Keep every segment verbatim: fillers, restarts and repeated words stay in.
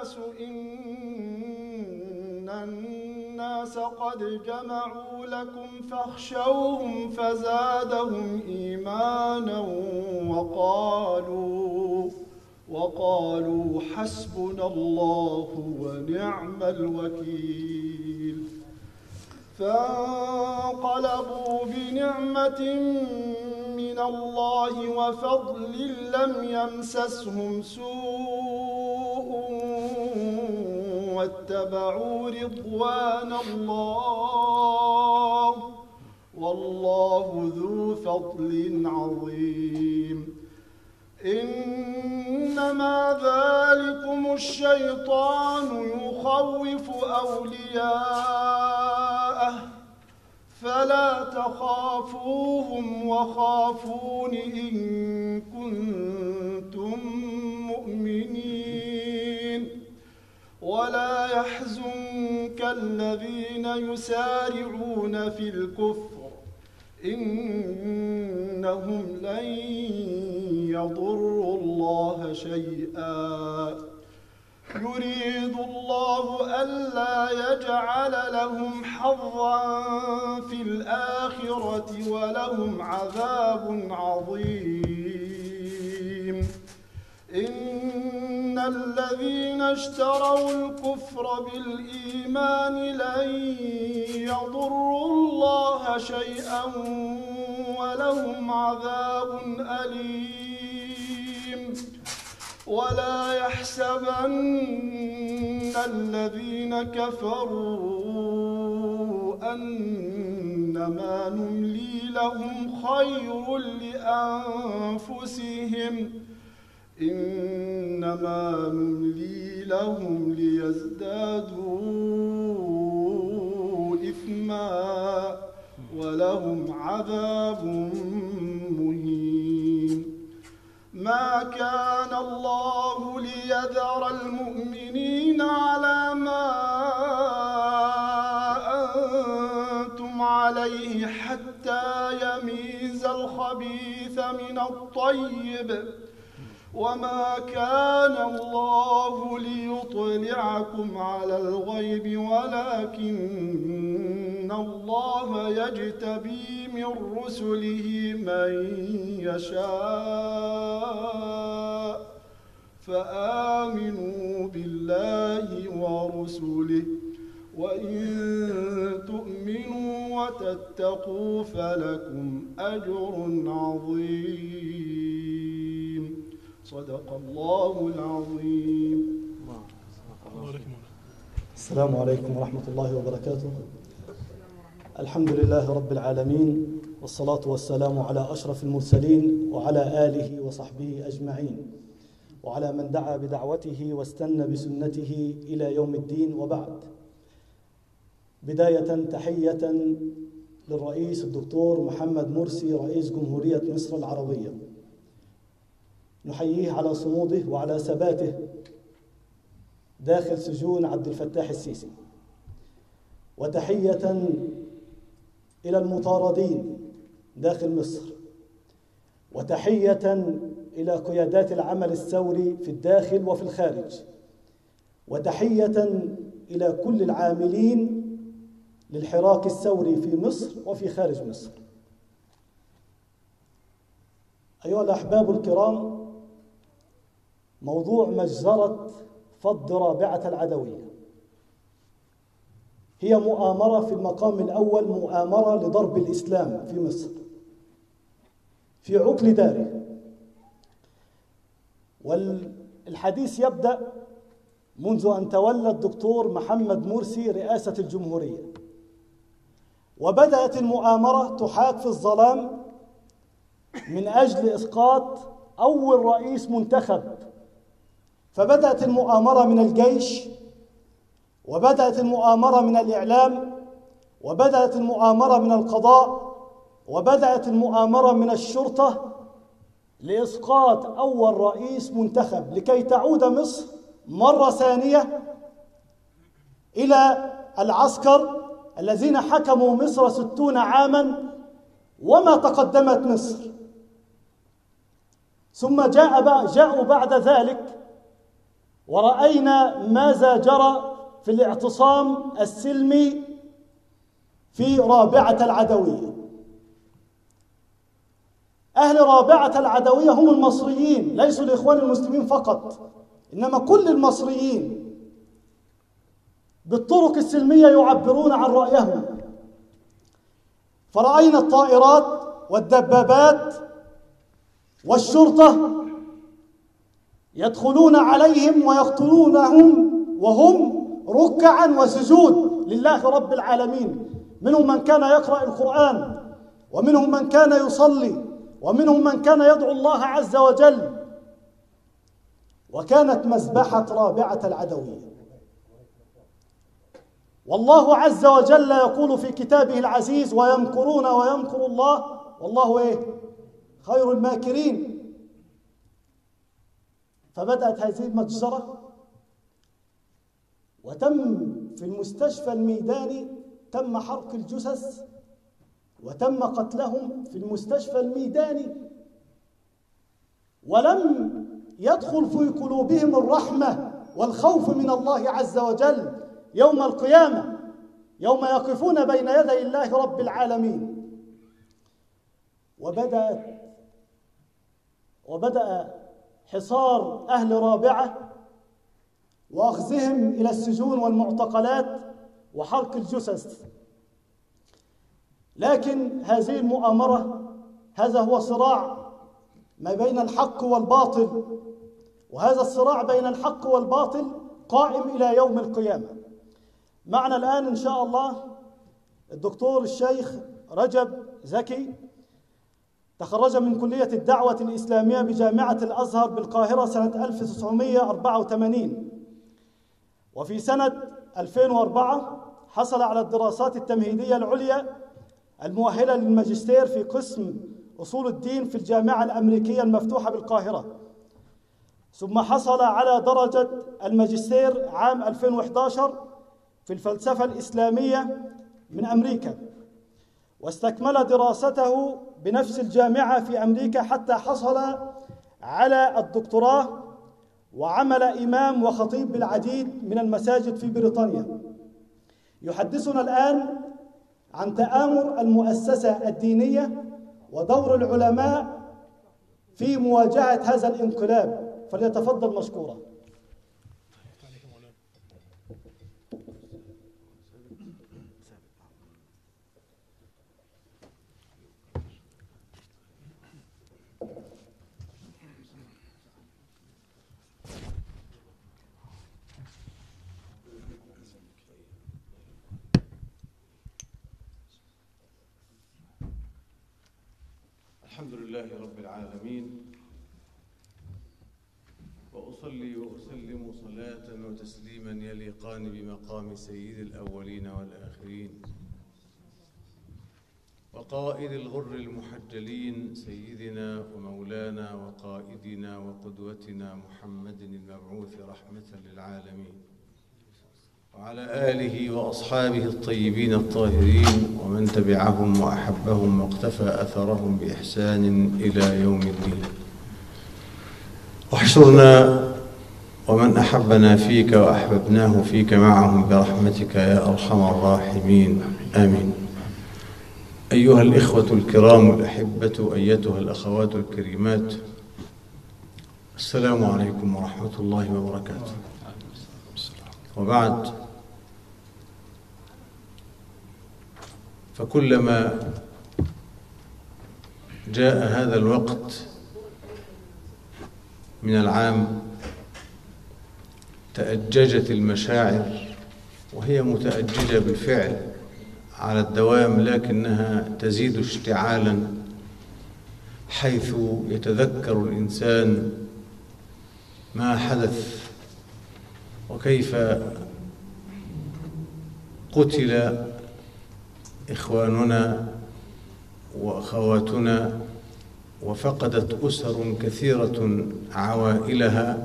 الناس إن الناس قد جمعوا لكم فاخشوهم فزادهم إيمانا وقالوا وقالوا حسبنا الله ونعم الوكيل. فانقلبوا بنعمة من الله وفضل لم يمسسهم سوء واتبعوا رضوان الله والله ذو فضل عظيم. إنما ذلكم الشيطان يخوف أولياءه فلا تخافوهم وخافون إن كنتم مؤمنين. ولا يحزنك الذين يسارعون في الكفر إنهم لن يضروا الله شيئا يريد الله ألا يجعل لهم حظا في الآخرة ولهم عذاب عظيم. إن الذين اشتروا الكفر بالإيمان لن يضروا الله شيئا ولهم عذاب أليم. ولا يحسبن الذين كفروا أنما نملي لهم خير لأنفسهم إنما نملي لهم ليزدادوا إثما ولهم عذاب مهين. ما كان الله ليذر المؤمنين على ما أنتم عليه حتى يميز الخبيث من الطيب وما كان الله ليطلعكم على الغيب ولكن الله يجتبي من رسله من يشاء فآمنوا بالله ورسله وإن تؤمنوا وتتقوا فلكم أجر عظيم. صدق الله العظيم. السلام عليكم ورحمة الله وبركاته. الحمد لله رب العالمين والصلاة والسلام على أشرف المرسلين وعلى آله وصحبه أجمعين وعلى من دعا بدعوته واستنى بسنته إلى يوم الدين. وبعد، بداية تحية للرئيس الدكتور محمد مرسي رئيس جمهورية مصر العربية، نحييه على صموده وعلى ثباته داخل سجون عبد الفتاح السيسي. وتحية إلى المطاردين داخل مصر، وتحية إلى قيادات العمل الثوري في الداخل وفي الخارج، وتحية إلى كل العاملين للحراك الثوري في مصر وفي خارج مصر. أيها الأحباب الكرام، موضوع مجزرة فض رابعة العدوية هي مؤامرة في المقام الأول، مؤامرة لضرب الإسلام في مصر في عقل داره. والحديث يبدأ منذ أن تولى الدكتور محمد مرسي رئاسة الجمهورية، وبدأت المؤامرة تحاك في الظلام من أجل إسقاط أول رئيس منتخب. فبدأت المؤامرة من الجيش، وبدأت المؤامرة من الإعلام، وبدأت المؤامرة من القضاء، وبدأت المؤامرة من الشرطة لإسقاط أول رئيس منتخب لكي تعود مصر مرة ثانية إلى العسكر الذين حكموا مصر ستون عاما وما تقدمت مصر. ثم جاء جاءوا بعد ذلك ورأينا ماذا جرى في الاعتصام السلمي في رابعة العدوية. أهل رابعة العدوية هم المصريين، ليسوا الإخوان المسلمين فقط، إنما كل المصريين بالطرق السلمية يعبرون عن رأيهم. فرأينا الطائرات والدبابات والشرطة يدخلون عليهم ويقتلونهم وهم ركعا وسجود لله رب العالمين. منهم من كان يقرأ القرآن، ومنهم من كان يصلي، ومنهم من كان يدعو الله عز وجل. وكانت مذبحة رابعة العدوية. والله عز وجل يقول في كتابه العزيز: ويمكرون ويمكر الله والله ايه؟ خير الماكرين. فبدأت هذه المجزرة، وتم في المستشفى الميداني تم حرق الجثث وتم قتلهم في المستشفى الميداني، ولم يدخل في قلوبهم الرحمة والخوف من الله عز وجل يوم القيامة، يوم يقفون بين يدي الله رب العالمين. وبدأت وبدأ حصار أهل رابعة وأخذهم إلى السجون والمعتقلات وحرق الجثث. لكن هذه المؤامرة، هذا هو صراع ما بين الحق والباطل، وهذا الصراع بين الحق والباطل قائم إلى يوم القيامة. معنا الآن إن شاء الله الدكتور الشيخ رجب زكي، تخرج من كلية الدعوة الإسلامية بجامعة الأزهر بالقاهرة سنة ألف وتسعمائة وأربعة وثمانين، وفي سنة ألفين وأربعة حصل على الدراسات التمهيدية العليا المؤهلة للماجستير في قسم أصول الدين في الجامعة الأمريكية المفتوحة بالقاهرة، ثم حصل على درجة الماجستير عام ألفين وأحد عشر في الفلسفة الإسلامية من أمريكا، واستكمل دراسته بنفس الجامعة في أمريكا حتى حصل على الدكتوراه، وعمل إمام وخطيب بالعديد من المساجد في بريطانيا. يحدثنا الآن عن تآمر المؤسسة الدينية ودور العلماء في مواجهة هذا الانقلاب، فليتفضل مشكورا. الحمد لله رب العالمين، وأصلي وأسلم صلاة وتسليما يليقان بمقام سيد الأولين والآخرين وقائد الغر المحجلين سيدنا ومولانا وقائدنا وقدوتنا محمد المبعوث رحمة للعالمين، وعلى آله وأصحابه الطيبين الطاهرين ومن تبعهم وأحبهم واقتفى أثرهم بإحسان إلى يوم الدين. واحشرنا ومن أحبنا فيك وأحببناه فيك معهم برحمتك يا أرحم الراحمين، آمين. أيها الإخوة الكرام الأحبة، أيتها الأخوات الكريمات، السلام عليكم ورحمة الله وبركاته. وبعد، فكلما جاء هذا الوقت من العام تأججت المشاعر، وهي متأججة بالفعل على الدوام، لكنها تزيد اشتعالا حيث يتذكر الإنسان ما حدث وكيف قتل إخواننا وأخواتنا، وفقدت أسر كثيرة عوائلها،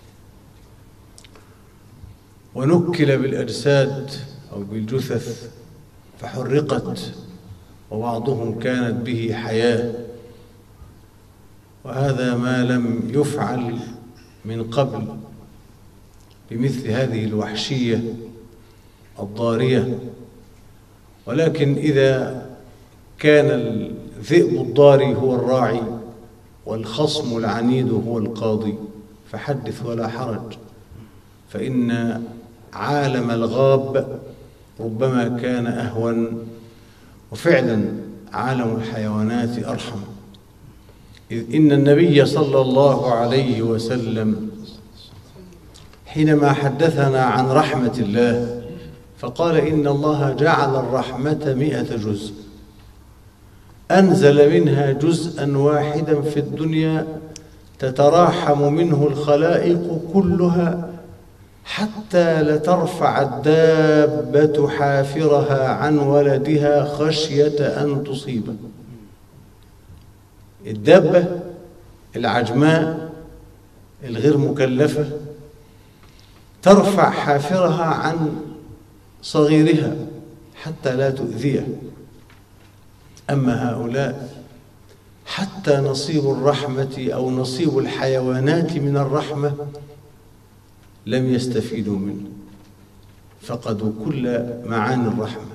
ونكل بالأجساد أو بالجثث فحرقت، وبعضهم كانت به حياة، وهذا ما لم يفعل من قبل بمثل هذه الوحشية الضارية، ولكن إذا كان الذئب الضاري هو الراعي والخصم العنيد هو القاضي فحدث ولا حرج، فإن عالم الغاب ربما كان أهون، وفعلا عالم الحيوانات أرحم، إذ إن النبي صلى الله عليه وسلم حينما حدثنا عن رحمة الله فقال إن الله جعل الرحمة مئة جزء، أنزل منها جزءا واحدا في الدنيا تتراحم منه الخلائق كلها حتى لترفع الدابة حافرها عن ولدها خشية أن تصيبه. الدابة العجماء الغير مكلفة ترفع حافرها عن صغيرها حتى لا تؤذيه، أما هؤلاء حتى نصيب الرحمة أو نصيب الحيوانات من الرحمة لم يستفيدوا منه، فقدوا كل معاني الرحمة.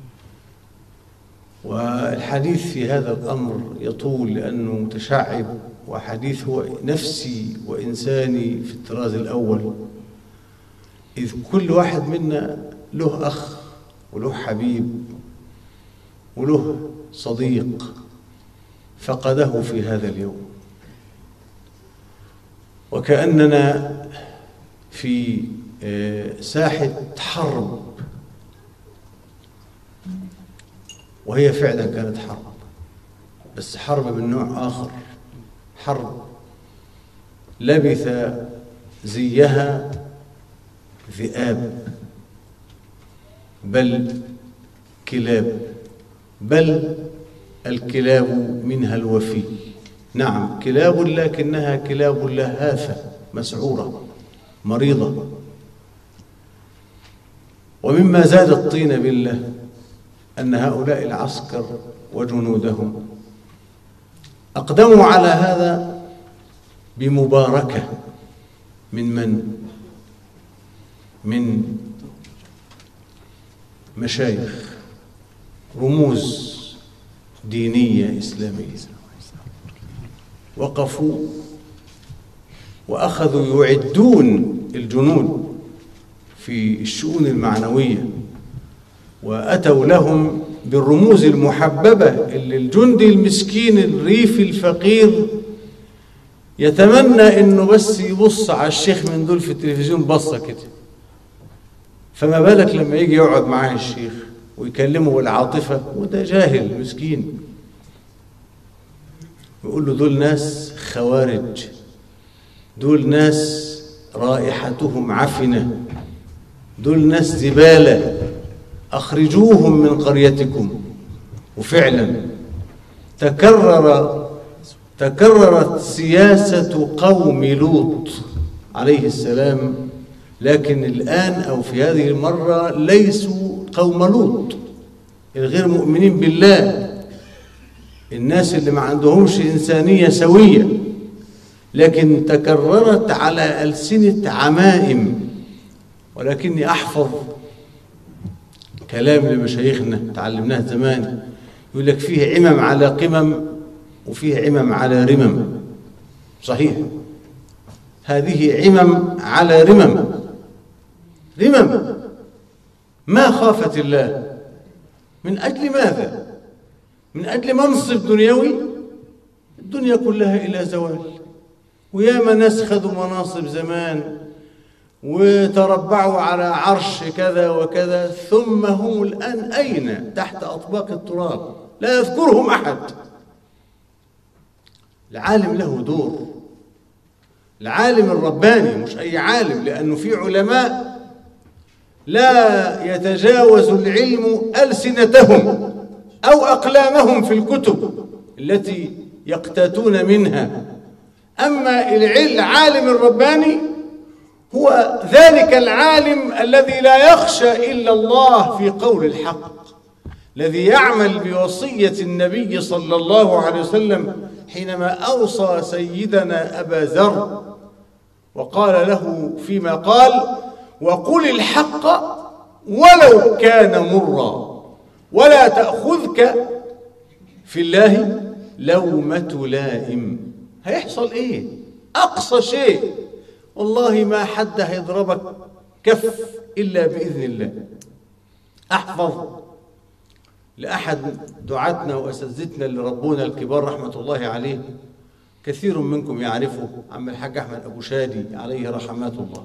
والحديث في هذا الأمر يطول لأنه متشعب، وحديث هو نفسي وإنساني في الطراز الأول، إذ كل واحد منا له أخ وله حبيب وله صديق فقده في هذا اليوم، وكأننا في ساحة حرب، وهي فعلا كانت حرب، بس حرب من نوع آخر، حرب لبث زيها ذئاب بل كلاب، بل الكلاب منها الوفي، نعم كلاب لكنها كلاب لهاثة مسعورة مريضة. ومما زاد الطين بالله أن هؤلاء العسكر وجنودهم أقدموا على هذا بمباركة من من؟ من مشايخ رموز دينية إسلامية، وقفوا وأخذوا يعدون الجنود في الشؤون المعنوية، وأتوا لهم بالرموز المحببة اللي الجندي المسكين الريفي الفقير يتمنى إنه بس يبص على الشيخ من دول في التلفزيون بصة كده، فما بالك لما يجي يقعد معاه الشيخ ويكلمه بالعاطفة وده جاهل مسكين، ويقول له دول ناس خوارج، دول ناس رائحتهم عفنة، دول ناس زبالة، أخرجوهم من قريتكم. وفعلا تكرر تكررت سياسة قوم لوط عليه السلام، لكن الآن أو في هذه المرة ليسوا قوم لوط الغير مؤمنين بالله، الناس اللي ما عندهمش إنسانية سوية، لكن تكررت على ألسنة عمائم. ولكني أحفظ كلام لمشايخنا تعلمناه زمان، يقول لك فيه عمم على قمم وفيه عمم على رمم. صحيح، هذه عمم على رمم، رمم ما خافت الله. من أجل ماذا؟ من أجل منصب دنيوي، الدنيا كلها إلى زوال، وياما ناس خذوا مناصب زمان وتربعوا على عرش كذا وكذا، ثم هم الآن أين؟ تحت أطباق التراب لا يذكرهم أحد. العالم له دور، العالم الرباني، مش أي عالم، لأنه في علماء لا يتجاوز العلم ألسنتهم أو أقلامهم في الكتب التي يقتاتون منها. أما العالم الرباني هو ذلك العالم الذي لا يخشى إلا الله في قول الحق، الذي يعمل بوصية النبي صلى الله عليه وسلم حينما أوصى سيدنا أبا ذر وقال له فيما قال: وقل الحق ولو كان مرا ولا تأخذك في الله لومة لائم. هيحصل ايه؟ اقصى شيء والله ما حد هيضربك كف الا باذن الله. احفظ لاحد دعاتنا واساتذتنا اللي ربونا الكبار رحمه الله عليه، كثير منكم يعرفه، عم الحاج احمد ابو شادي عليه رحمات الله.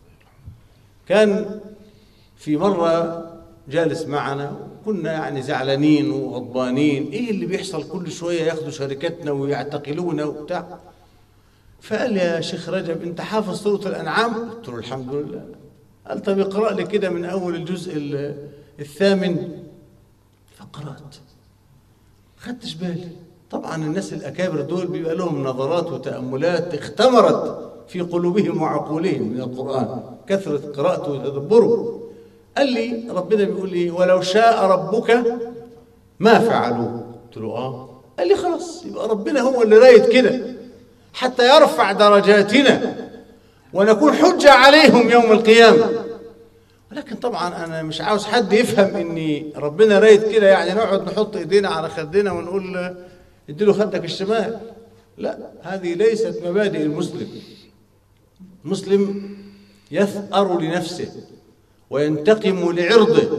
كان في مره جالس معنا، كنا يعني زعلانين وغضبانين، ايه اللي بيحصل كل شويه ياخدوا شركتنا ويعتقلونا وبتاع. فقال لي: يا شيخ رجب انت حافظ سوره الانعام؟ قلت له: الحمد لله. قال: طب اقرا لي كده من اول الجزء الثامن. فقرات، خدتش بالي. طبعا الناس الاكابر دول بيبقى لهم نظرات وتاملات اختمرت في قلوبهم وعقولهم من القران، كثره قراءته وتدبره. قال لي: ربنا بيقول لي: ولو شاء ربك ما فعلوه. قلت له: اه. قال لي: خلاص، يبقى ربنا هو اللي رايد كده حتى يرفع درجاتنا ونكون حجة عليهم يوم القيامة. ولكن طبعا أنا مش عاوز حد يفهم إني ربنا رايد كده يعني نقعد نحط إيدينا على خدنا ونقول اديله خدك الشمال. لا، هذه ليست مبادئ المسلم. المسلم يثأر لنفسه وينتقم لعرضه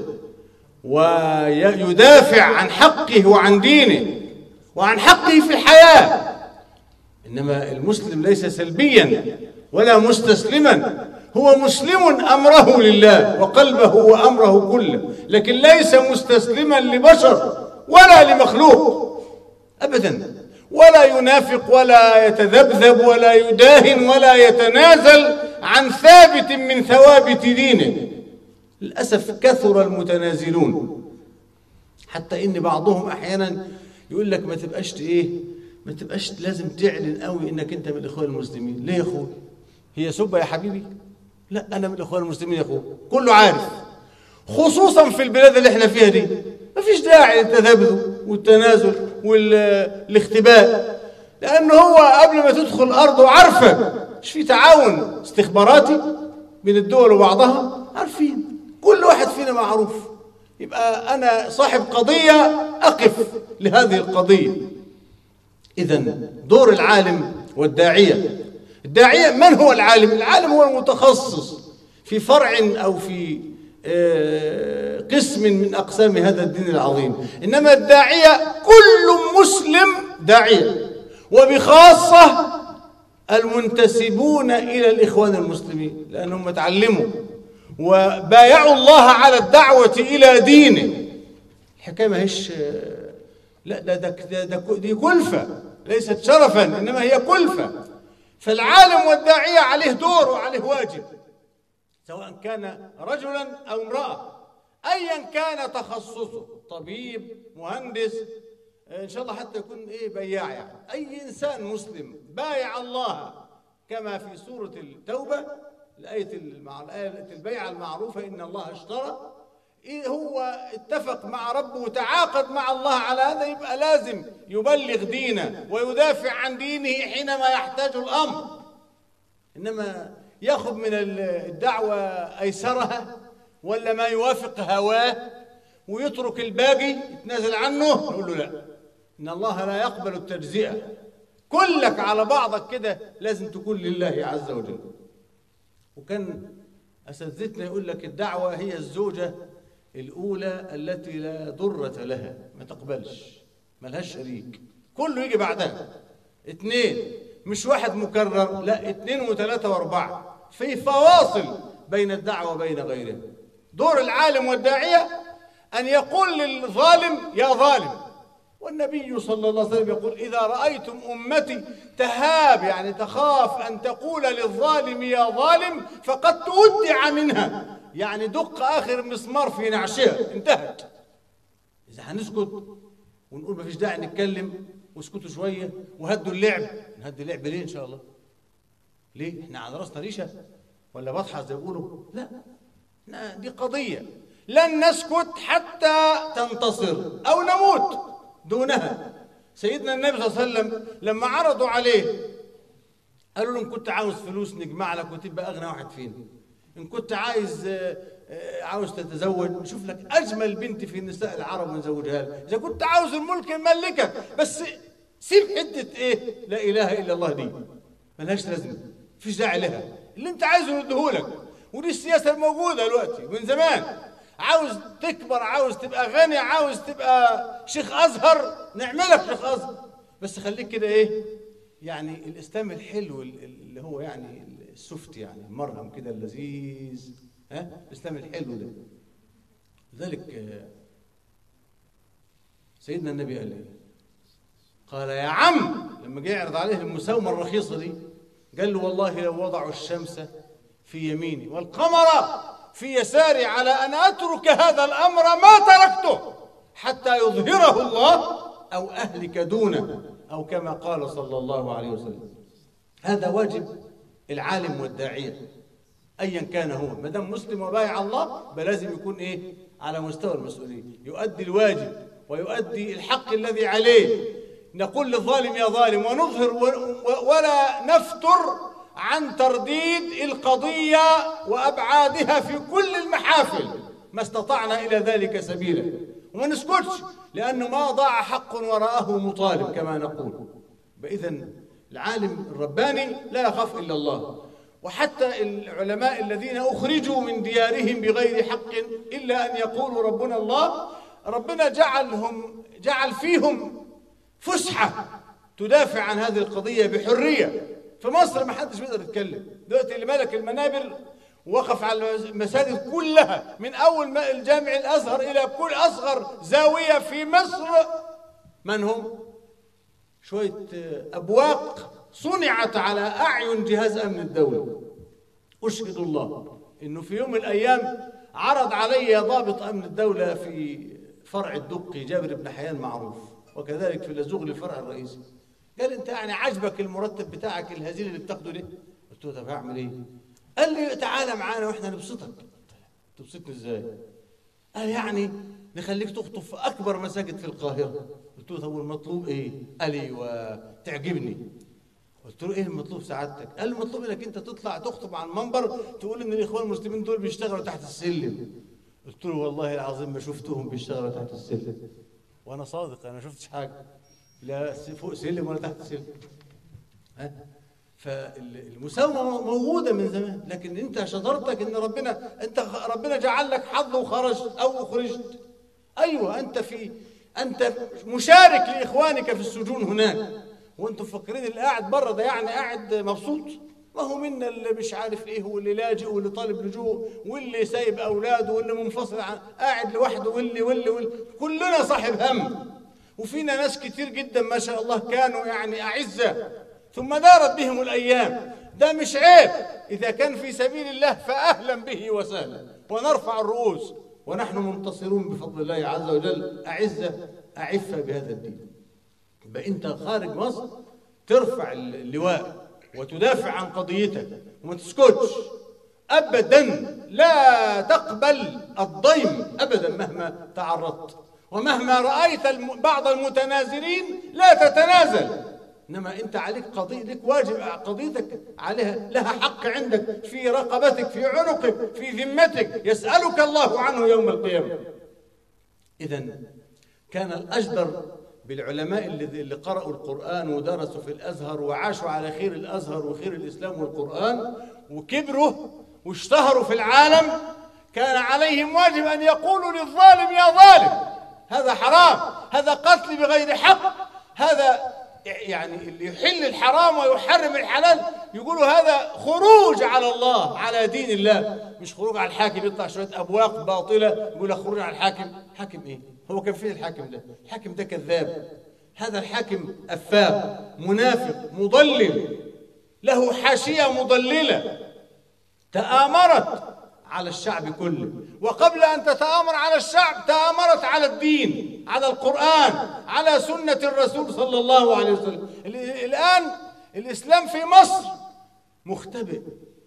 ويدافع عن حقه وعن دينه وعن حقه في الحياة. إنما المسلم ليس سلبيا ولا مستسلما، هو مسلم أمره لله وقلبه وأمره كله، لكن ليس مستسلما لبشر ولا لمخلوق أبدا، ولا ينافق ولا يتذبذب ولا يداهن ولا يتنازل عن ثابت من ثوابت دينه. للأسف كثر المتنازلون، حتى إن بعضهم أحيانا يقول لك ما تبقاش إيه ما تبقاش لازم تعلن قوي إنك أنت من الإخوان المسلمين. ليه يا أخوي؟ هي سبة يا حبيبي؟ لا، أنا من الإخوان المسلمين يا أخوي، كله عارف، خصوصا في البلاد اللي احنا فيها دي ما فيش داعي للتذبذب والتنازل والاختباء، لأنه هو قبل ما تدخل أرضه عارفة. مش في تعاون استخباراتي بين الدول وبعضها؟ عارفين، كل واحد فينا معروف. يبقى أنا صاحب قضية أقف لهذه القضية. إذن دور العالم والداعية. الداعية من هو العالم؟ العالم هو المتخصص في فرع أو في قسم من أقسام هذا الدين العظيم. إنما الداعية كل مسلم داعية، وبخاصة المنتسبون إلى الإخوان المسلمين، لأنهم تعلموا وبايعوا الله على الدعوة إلى دينه. الحكاية ما هيش لا ده ده ده دي كلفة، ليست شرفا إنما هي كلفة. فالعالم والداعية عليه دور وعليه واجب، سواء كان رجلا أو امرأة، أيا كان تخصصه، طبيب، مهندس، إن شاء الله حتى يكون إيه بياع، يعني أي إنسان مسلم بايع الله كما في سورة التوبة، الآية البيعة المعروفة: إن الله اشترى. إيه هو اتفق مع ربه وتعاقد مع الله على هذا، يبقى لازم يبلغ دينه ويدافع عن دينه حينما يحتاج الأمر. إنما يأخذ من الدعوة أيسرها ولا ما يوافق هواه ويترك الباقي يتنازل عنه، نقول له لا، إن الله لا يقبل التجزئة، كلك على بعضك كده لازم تكون لله عز وجل. وكان أساتذتنا يقول لك الدعوة هي الزوجة الأولى التي لا ضرة لها، ما تقبلش، ما لهاش شريك، كله يجي بعدها. اثنين، مش واحد مكرر، لا، اثنين وثلاثة واربعة، في فواصل بين الدعوة وبين غيرها. دور العالم والداعية أن يقول للظالم يا ظالم، والنبي صلى الله عليه وسلم يقول: إذا رأيتم أمتي تهاب، يعني تخاف أن تقول للظالم يا ظالم، فقد تودع منها، يعني دق آخر مسمار في نعشها، انتهت. إذا هنسكت ونقول ما فيش داعي نتكلم واسكتوا شوية وهدوا اللعب، نهدي اللعب ليه إن شاء الله؟ ليه؟ إحنا على راسنا ريشة ولا بطحة زي ما بيقولوا؟ لا، دي قضية لن نسكت حتى تنتصر أو نموت دونها. سيدنا النبي صلى الله عليه وسلم لما عرضوا عليه قالوا له إن كنت عاوز فلوس نجمع لك وتبقى أغنى واحد فينا، إن كنت عايز عاوز تتزوج نشوف لك أجمل بنت في النساء العرب ونزوجها لك، إذا كنت عاوز الملك نملكك، بس سيب حتة إيه لا إله إلا الله دي ملهاش لازمة، مفيش داعي لها، اللي أنت عايزه نديهولك. ودي السياسة الموجودة دلوقتي من زمان. عاوز تكبر، عاوز تبقى غني، عاوز تبقى شيخ أزهر نعملك شيخ أزهر، بس خليك كده إيه يعني الإسلام الحلو اللي هو يعني السفت يعني المرهم كده اللذيذ، ها الإسلام الحلو ده. لذلك سيدنا النبي قال إيه؟ قال يا عم لما جه يعرض عليه المساومة الرخيصة دي قال له والله لو وضعوا الشمس في يميني والقمر في يساري على أن أترك هذا الأمر ما تركته حتى يظهره الله أو أهلك دونه، أو كما قال صلى الله عليه وسلم. هذا واجب العالم والداعية أيا كان هو، ما دام مسلم وبايع الله بلازم يكون إيه على مستوى المسؤولية، يؤدي الواجب ويؤدي الحق الذي عليه. نقول للظالم يا ظالم ونظهر ولا نفتر عن ترديد القضية وأبعادها في كل المحافل ما استطعنا إلى ذلك سبيلا، وما نسكتش لأنه ما ضاع حق وراءه مطالب كما نقول. إذن العالم الرباني لا يخاف إلا الله. وحتى العلماء الذين أخرجوا من ديارهم بغير حق إلا أن يقولوا ربنا الله، ربنا جعلهم جعل فيهم فسحة تدافع عن هذه القضية بحرية. في مصر ما حدش بيقدر يتكلم دلوقتي، اللي ملك المنابر وقف على المساجد كلها من أول الجامع الأزهر إلى كل أصغر زاوية في مصر. من هم؟ شوية أبواق صنعت على أعين جهاز أمن الدولة. أشهد الله إنه في يوم من الأيام عرض علي ضابط أمن الدولة في فرع الدقي جابر بن حيان معروف، وكذلك في لزوغ الفرع الرئيسي، قال أنت يعني عجبك المرتب بتاعك الهزيل اللي بتاخده ليه؟ قلت له طب أعمل إيه؟ قال لي تعالى معانا وإحنا نبسطك. تبسطني إزاي؟ قال يعني نخليك تخطب في أكبر مساجد في القاهرة. قلت له طب والمطلوب إيه؟ قال لي وتعجبني. قلت له إيه المطلوب سعادتك؟ قال لي المطلوب إنك أنت تطلع تخطب على المنبر تقول إن الإخوان المسلمين دول بيشتغلوا تحت السلم. قلت له والله العظيم ما شفتهم بيشتغلوا تحت السلم، وأنا صادق أنا ما شفتش حاجة لا فوق سلم ولا تحت سلم. ها؟ فالمساومة موجودة من زمان، لكن أنت شطارتك إن ربنا أنت ربنا جعل لك حظ وخرجت أو أخرجت. أيوة أنت في أنت مشارك لإخوانك في السجون هناك، وأنتم مفكرين اللي قاعد بره ده يعني قاعد مبسوط؟ ما هو منا اللي مش عارف إيه، واللي لاجئ واللي طالب لجوء واللي سايب أولاده واللي منفصل عن قاعد لوحده واللي واللي واللي كلنا صاحب هم. وفينا ناس كتير جدا ما شاء الله كانوا يعني أعزة ثم دارت بهم الأيام. ده مش عيب، إذا كان في سبيل الله فأهلا به وسهلا، ونرفع الرؤوس ونحن منتصرون بفضل الله عز وجل، أعزة أعفة بهذا الدين. يبقى أنت خارج مصر ترفع اللواء وتدافع عن قضيتك وما تسكتش أبدا، لا تقبل الضيم أبدا مهما تعرضت، ومهما رأيت بعض المتنازلين لا تتنازل، إنما أنت عليك قضية، لك واجب، قضيتك عليها لها حق عندك في رقبتك في عنقك في ذمتك، يسألك الله عنه يوم القيامة. إذن كان الأجدر بالعلماء اللي قرأوا القرآن ودرسوا في الأزهر وعاشوا على خير الأزهر وخير الإسلام والقرآن وكبروا واشتهروا في العالم، كان عليهم واجب أن يقولوا للظالم يا ظالم، هذا حرام، هذا قتل بغير حق، هذا يعني اللي يحل الحرام ويحرم الحلال، يقولوا هذا خروج على الله على دين الله، مش خروج على الحاكم يطلع شوية أبواق باطلة يقول خروج على الحاكم. حاكم إيه؟ هو كان فين الحاكم ده؟ الحاكم ده كذاب، هذا الحاكم أفاق منافق مضلل، له حاشية مضللة تآمرت على الشعب كله، وقبل أن تتآمر على الشعب تآمرت على الدين، على القرآن، على سنة الرسول صلى الله عليه وسلم. الآن الإسلام في مصر مختبئ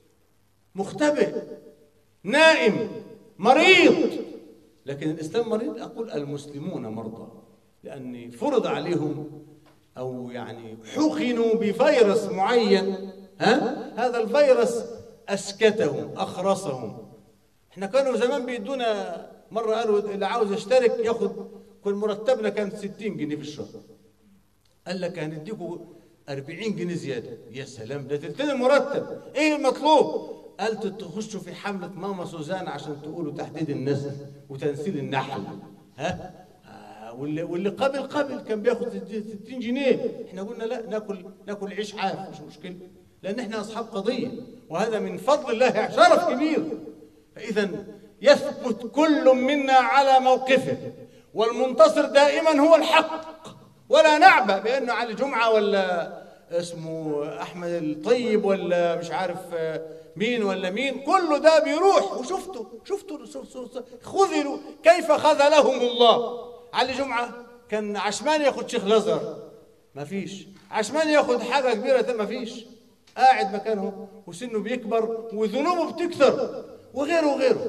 مختبئ نائم مريض، لكن الإسلام مريض؟ أقول المسلمون مرضى، لأن فرض عليهم أو يعني حقنوا بفيروس معين ها؟ هذا الفيروس أسكتهم أخرسهم. احنا كانوا زمان بيدونا مرة قالوا اللي عاوز يشترك ياخد، كل مرتبنا كانت ستين جنيه في الشهر، قال لك هنديكوا أربعين جنيه زيادة. يا سلام، ده تلتين المرتب، ايه المطلوب؟ قالت تخشوا في حملة ماما سوزان عشان تقولوا تحديد النسل وتنسيل النحل. ها؟ واللي واللي قبل قبل كان بياخد ستين جنيه. احنا قلنا لا، ناكل ناكل عيش حاف مش مشكله، لان احنا اصحاب قضيه، وهذا من فضل الله شرف كبير. فاذا يثبت كل منا على موقفه، والمنتصر دائما هو الحق، ولا نعبأ بانه علي جمعه ولا اسمه احمد الطيب ولا مش عارف مين ولا مين، كله ده بيروح. وشفتوا شفتوا خذلوا كيف خذلهم الله. علي جمعة كان عشمان ياخد شيخ الازهر، ما فيش. عشمان ياخد حاجة كبيرة، ما فيش. قاعد مكانه وسنه بيكبر وذنوبه بتكثر، وغيره وغيره.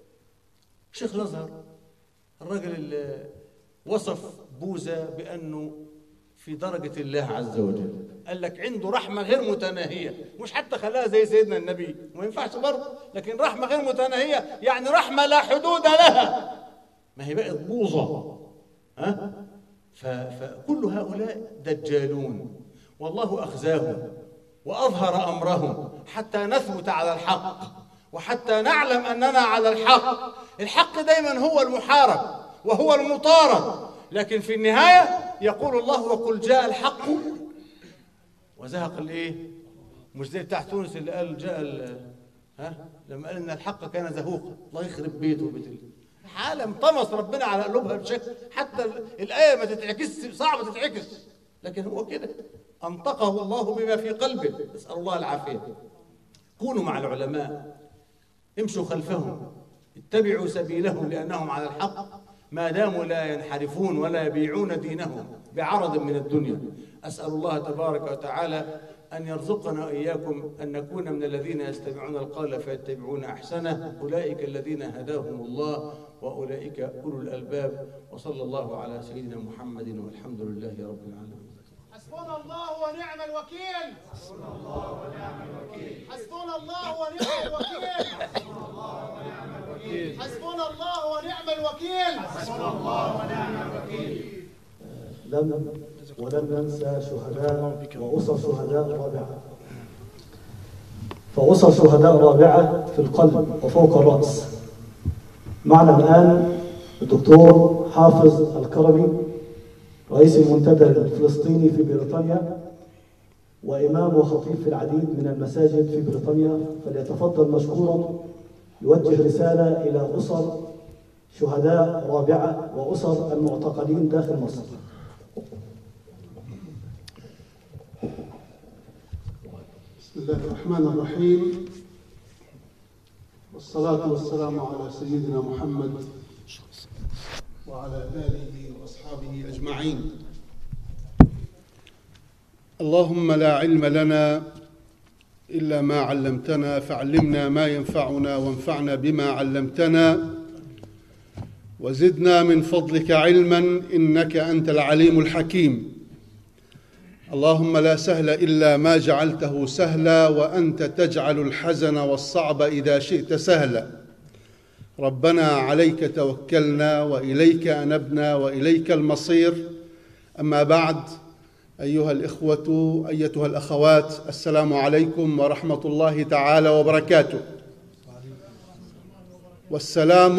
شيخ الازهر الراجل اللي وصف بوذا بأنه في درجة الله عز وجل، قال لك عنده رحمة غير متناهية، مش حتى خلاها زي سيدنا النبي، ما ينفعش برضه، لكن رحمة غير متناهية يعني رحمة لا حدود لها. ما هي بقت بوظة. ها؟ فكل هؤلاء دجالون، والله أخزاهم وأظهر أمرهم حتى نثبت على الحق، وحتى نعلم أننا على الحق. الحق دايما هو المحارب وهو المطارد، لكن في النهاية يقول الله وقل جاء الحق وزهق الايه؟ مش زي بتاع تونس اللي قال جاء ها لما قال ان الحق كان زهوقا. الله يخرب بيته وبيت حالة انطمس ربنا على قلوبها بشكل حتى الآية ما تتعكس، صعبة تتعكس، لكن هو كده أنطقه الله بما في قلبه. نسأل الله العافية. كونوا مع العلماء، امشوا خلفهم، اتبعوا سبيلهم لأنهم على الحق ما داموا لا ينحرفون ولا يبيعون دينهم بعرض من الدنيا. أسأل الله تبارك وتعالى أن يرزقنا وإياكم أن نكون من الذين يستمعون القول فيتبعون أحسنه. أولئك الذين هداهم الله وأولئك أولو الألباب. وصلى الله على سيدنا محمد والحمد لله رب العالمين. حسبنا الله ونعم الوكيل. حسبنا الله ونعم الوكيل. حسبنا الله ونعم الوكيل. حسبنا الله ونعم الوكيل. حسبنا الله ونعم الوكيل. حسبنا الله ونعم الوكيل. لم ولن ننسى شهداء وأسر شهداء رابعة. فأسر شهداء رابعة في القلب وفوق الرأس. معنا الآن الدكتور حافظ الكرمي، رئيس المنتدى الفلسطيني في بريطانيا وإمام وخطيب في العديد من المساجد في بريطانيا، فليتفضل مشكورا يوجه رسالة إلى أسر شهداء رابعة وأسر المعتقلين داخل مصر. بسم الله الرحمن الرحيم، والصلاة والسلام على سيدنا محمد وعلى آله وأصحابه أجمعين. اللهم لا علم لنا إلا ما علمتنا، فعلمنا ما ينفعنا وانفعنا بما علمتنا، وزدنا من فضلك علما إنك أنت العليم الحكيم. اللهم لا سهل إلا ما جعلته سهلا، وأنت تجعل الحزن والصعب إذا شئت سهلا. ربنا عليك توكلنا وإليك أنبنا وإليك المصير. أما بعد، أيها الإخوة أيتها الأخوات، السلام عليكم ورحمة الله تعالى وبركاته. والسلام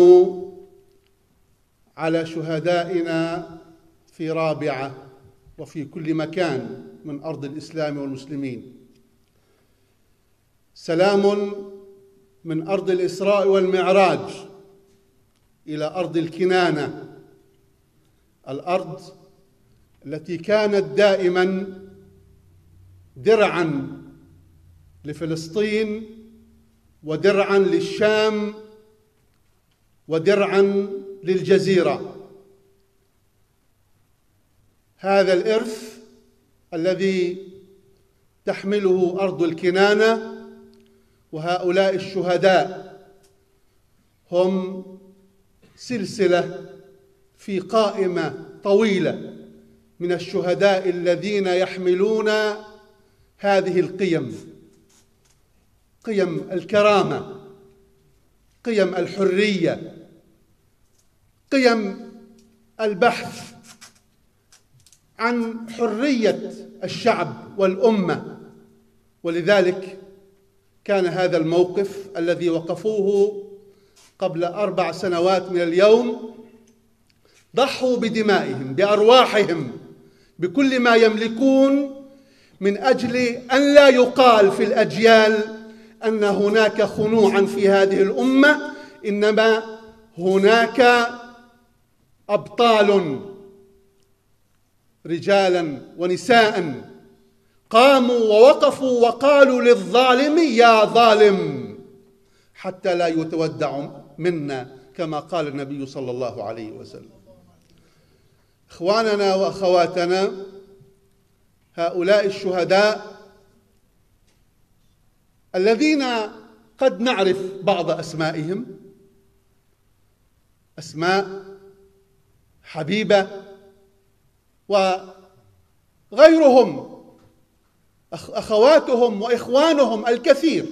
على شهدائنا في رابعة وفي كل مكان من أرض الإسلام والمسلمين. سلام من أرض الإسراء والمعراج إلى أرض الكنانة، الأرض التي كانت دائما درعا لفلسطين ودرعا للشام ودرعا للجزيرة. هذا الإرث الذي تحمله أرض الكنانة، وهؤلاء الشهداء هم سلسلة في قائمة طويلة من الشهداء الذين يحملون هذه القيم قيم الكرامة، قيم الحرية، قيم البحث عن حرية الشعب والأمة. ولذلك كان هذا الموقف الذي وقفوه قبل أربع سنوات من اليوم، ضحوا بدمائهم بأرواحهم بكل ما يملكون من أجل أن لا يقال في الأجيال أن هناك خنوعا في هذه الأمة، إنما هناك أبطال رجالا ونساء قاموا ووقفوا وقالوا للظالم يا ظالم حتى لا يتودع منا، كما قال النبي صلى الله عليه وسلم. إخواننا وأخواتنا، هؤلاء الشهداء الذين قد نعرف بعض أسمائهم، أسماء حبيبة وغيرهم، أخواتهم وإخوانهم الكثير،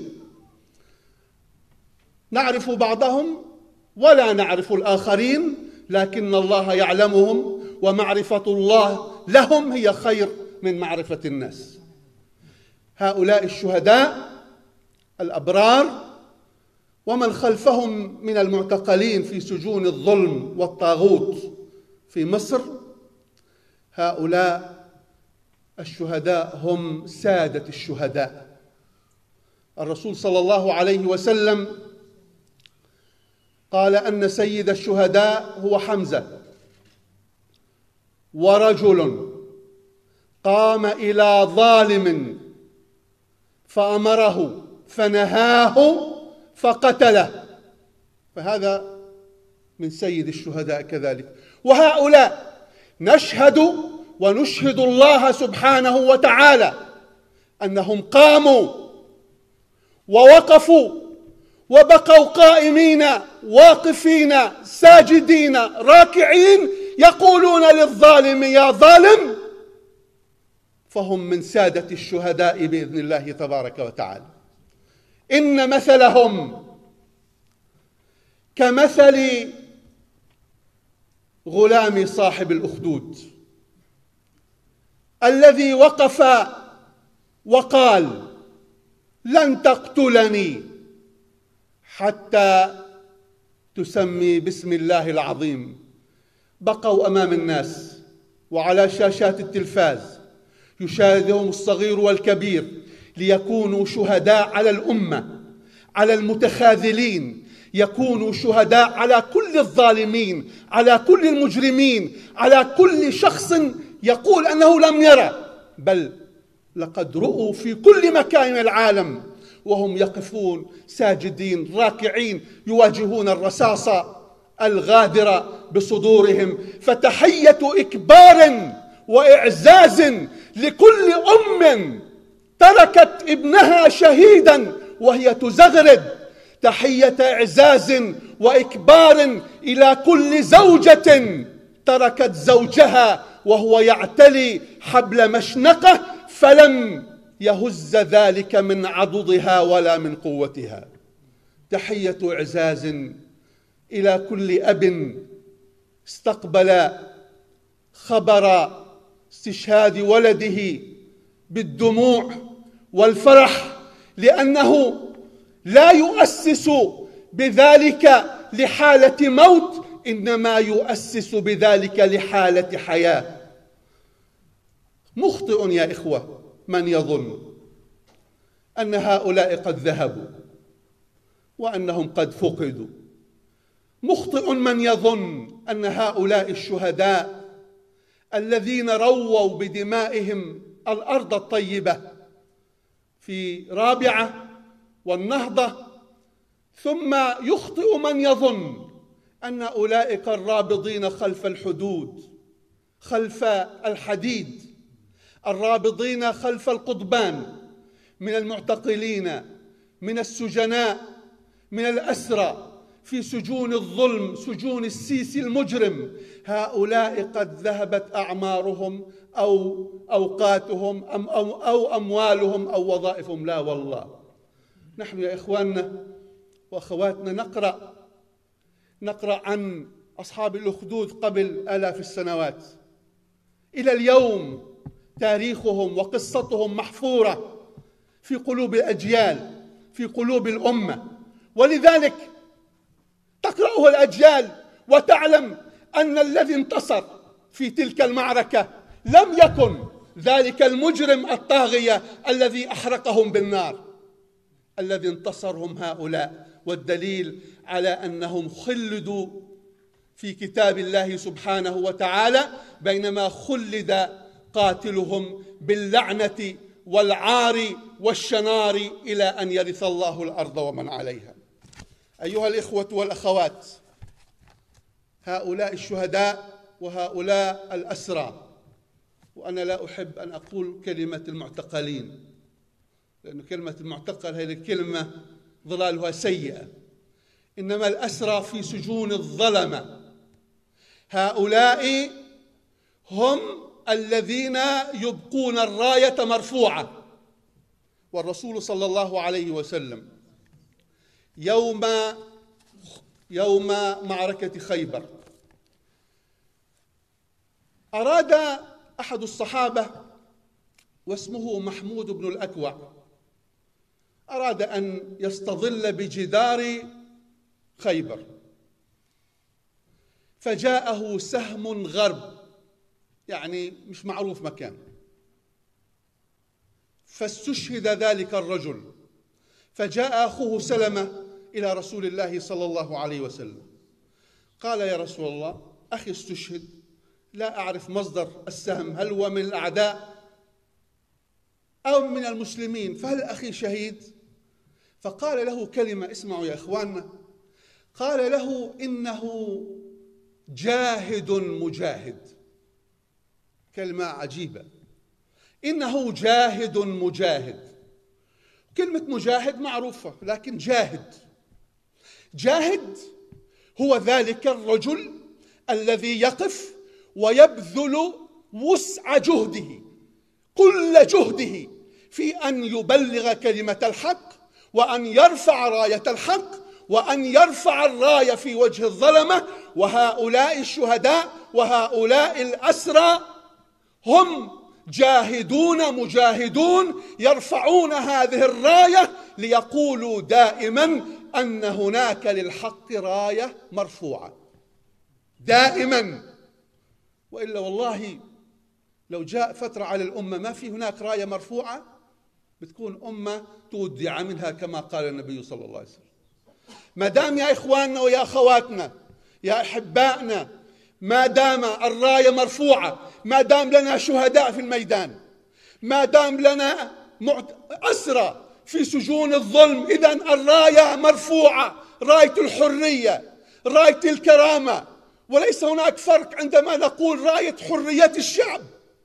نعرف بعضهم ولا نعرف الآخرين، لكن الله يعلمهم، ومعرفة الله لهم هي خير من معرفة الناس. هؤلاء الشهداء الأبرار ومن خلفهم من المعتقلين في سجون الظلم والطاغوت في مصر، هؤلاء الشهداء هم سادة الشهداء. الرسول صلى الله عليه وسلم قال أن سيد الشهداء هو حمزة، ورجل قام إلى ظالم فأمره فنهاه فقتله، فهذا من سيد الشهداء كذلك. وهؤلاء نشهد ونشهد الله سبحانه وتعالى أنهم قاموا ووقفوا وبقوا قائمين واقفين ساجدين راكعين يقولون للظالم يا ظالم، فهم من سادة الشهداء بإذن الله تبارك وتعالى. إن مثلهم كمثل غلام صاحب الأخدود الذي وقف وقال لن تقتلني حتى تسمي بسم الله العظيم. بقوا أمام الناس وعلى شاشات التلفاز يشاهدهم الصغير والكبير ليكونوا شهداء على الأمة، على المتخاذلين، يكونوا شهداء على كل الظالمين، على كل المجرمين، على كل شخص يقول أنه لم يرى، بل لقد رؤوا في كل مكان من العالم وهم يقفون ساجدين راكعين يواجهون الرصاصة الغادرة بصدورهم. فتحية إكبار وإعزاز لكل أم تركت ابنها شهيدا وهي تزغرد، تحية إعزاز وإكبار إلى كل زوجة تركت زوجها وهو يعتلي حبل مشنقة فلم يهز ذلك من عضدها ولا من قوتها. تحية إعزاز إلى كل أب استقبل خبر استشهاد ولده بالدموع والفرح، لأنه لا يؤسس بذلك لحالة موت، إنما يؤسس بذلك لحالة حياة. مخطئ يا إخوة من يظن أن هؤلاء قد ذهبوا وأنهم قد فقدوا. مخطئ من يظن أن هؤلاء الشهداء الذين رووا بدمائهم الأرض الطيبة في رابعة والنهضة، ثم يخطئ من يظن أن أولئك الرابضين خلف الحدود، خلف الحديد، الرابضين خلف القضبان من المعتقلين، من السجناء، من الأسرى في سجون الظلم، سجون السيسي المجرم، هؤلاء قد ذهبت أعمارهم أو أوقاتهم أم أو, أو أموالهم أو وظائفهم. لا والله، نحن يا إخواننا وأخواتنا نقرأ نقرأ عن أصحاب الأخدود قبل آلاف السنوات. إلى اليوم تاريخهم وقصتهم محفورة في قلوب الأجيال، في قلوب الأمة، ولذلك تقرأه الأجيال وتعلم أن الذي انتصر في تلك المعركة لم يكن ذلك المجرم الطاغية الذي أحرقهم بالنار، الذي انتصرهم هؤلاء. والدليل على أنهم خلدوا في كتاب الله سبحانه وتعالى، بينما خلد قاتلهم باللعنة والعار والشنار إلى أن يرث الله الأرض ومن عليها. أيها الإخوة والأخوات، هؤلاء الشهداء وهؤلاء الأسرى، وأنا لا أحب أن أقول كلمة المعتقلين، لأن كلمة المعتقل هذه الكلمة ظلالها سيئة، إنما الأسرى في سجون الظلمة. هؤلاء هم الذين يبقون الراية مرفوعة. والرسول صلى الله عليه وسلم يوم يوم معركة خيبر أراد أحد الصحابة واسمه محمود بن الأكوع، أراد أن يستظل بجدار خيبر، فجاءه سهم غرب، يعني مش معروف مكان، فاستشهد ذلك الرجل. فجاء أخوه سلمة إلى رسول الله صلى الله عليه وسلم، قال: يا رسول الله، أخي استشهد، لا أعرف مصدر السهم، هل هو من الأعداء أو من المسلمين، فهل أخي شهيد؟ فقال له كلمة، اسمعوا يا إخواننا، قال له: إنه جاهد مجاهد. كلمة عجيبة، إنه جاهد مجاهد. كلمة مجاهد معروفة، لكن جاهد جاهد هو ذلك الرجل الذي يقف ويبذل وسع جهده، كل جهده في أن يبلغ كلمة الحق، وأن يرفع راية الحق، وأن يرفع الراية في وجه الظلمة. وهؤلاء الشهداء وهؤلاء الأسرى هم جاهدون مجاهدون، يرفعون هذه الراية ليقولوا دائما أن هناك للحق راية مرفوعة دائما. وإلا والله لو جاء فترة على الأمة ما في هناك راية مرفوعة، بتكون أمة تودع منها كما قال النبي صلى الله عليه وسلم. ما دام يا إخواننا ويا أخواتنا يا أحبائنا، ما دام الراية مرفوعة، ما دام لنا شهداء في الميدان، ما دام لنا أسرى في سجون الظلم، إذن الراية مرفوعة، راية الحرية، راية الكرامة. وليس هناك فرق عندما نقول راية حرية الشعب،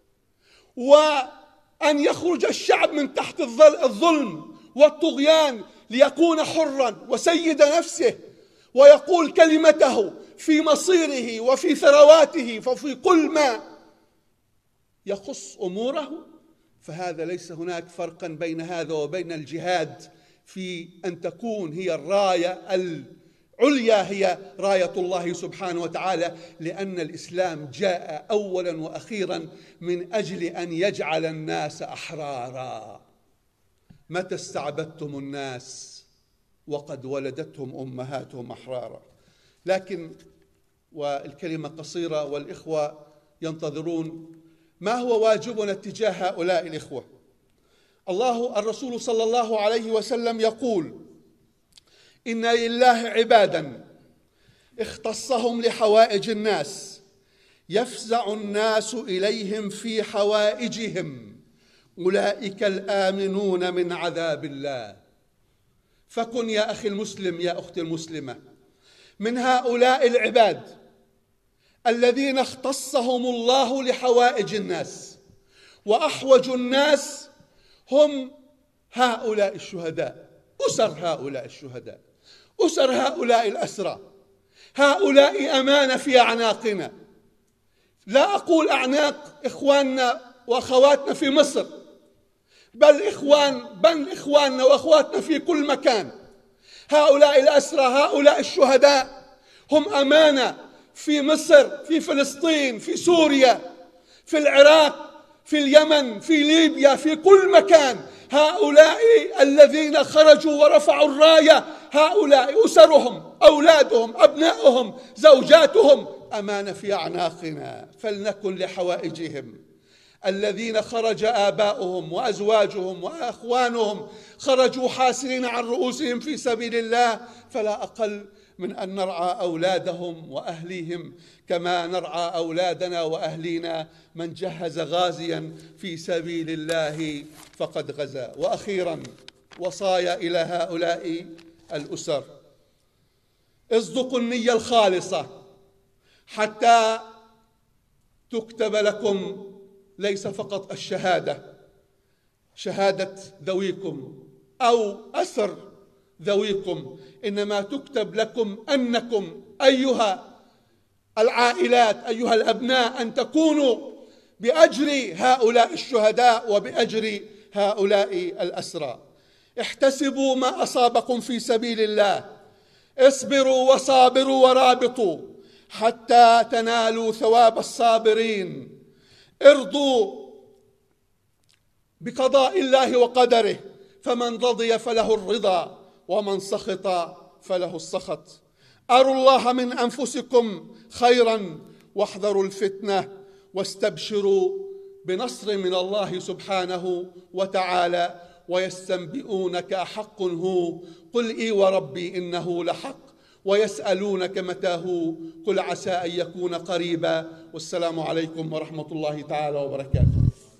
وأن يخرج الشعب من تحت الظلم والطغيان ليكون حرا وسيد نفسه، ويقول كلمته في مصيره وفي ثرواته وفي كل ما يخص أموره. فهذا ليس هناك فرقا بين هذا وبين الجهاد في أن تكون هي الراية العليا هي راية الله سبحانه وتعالى، لأن الإسلام جاء أولا وأخيرا من أجل أن يجعل الناس أحرارا. متى استعبدتم الناس وقد ولدتهم أمهاتهم أحرارا؟ لكن والكلمة قصيرة والإخوة ينتظرون، ما هو واجبنا تجاه هؤلاء الإخوة؟ الله الرسول صلى الله عليه وسلم يقول: إن لله عبادا اختصهم لحوائج الناس، يفزع الناس إليهم في حوائجهم، أولئك الآمنون من عذاب الله. فكن يا أخي المسلم يا أختي المسلمة من هؤلاء العباد الذين اختصهم الله لحوائج الناس، وأحوج الناس هم هؤلاء الشهداء، أسر هؤلاء الشهداء، أسر هؤلاء الأسرى. هؤلاء أمانة في أعناقنا، لا أقول أعناق إخواننا وأخواتنا في مصر، بل إخوان بل إخواننا وأخواتنا في كل مكان. هؤلاء الأسرى، هؤلاء الشهداء هم أمانة في مصر، في فلسطين، في سوريا، في العراق، في اليمن، في ليبيا، في كل مكان. هؤلاء الذين خرجوا ورفعوا الراية، هؤلاء أسرهم، أولادهم، أبنائهم، زوجاتهم أمانة في أعناقنا، فلنكن لحوائجهم. الذين خرج آباؤهم وأزواجهم وأخوانهم خرجوا حاسرين عن رؤوسهم في سبيل الله، فلا أقل من أن نرعى أولادهم وأهليهم كما نرعى أولادنا وأهلينا. من جهز غازيا في سبيل الله فقد غزا. وأخيرا وصايا إلى هؤلاء الأسر: اصدقوا النية الخالصة حتى تكتب لكم ليس فقط الشهادة، شهادة ذويكم أو أسر ذويكم، إنما تكتب لكم أنكم أيها العائلات، أيها الأبناء، أن تكونوا بأجر هؤلاء الشهداء وبأجر هؤلاء الأسرى. احتسبوا ما أصابكم في سبيل الله، اصبروا وصابروا ورابطوا حتى تنالوا ثواب الصابرين. ارضوا بقضاء الله وقدره، فمن رضي فله الرضا ومن سخط فله السخط. أروا الله من أنفسكم خيرا واحذروا الفتنة، واستبشروا بنصر من الله سبحانه وتعالى. ويستنبئونك أحق هو؟ قل إي وربي إنه لحق. ويسألونك متى هو؟ قل عسى أن يكون قريبا. والسلام عليكم ورحمة الله تعالى وبركاته.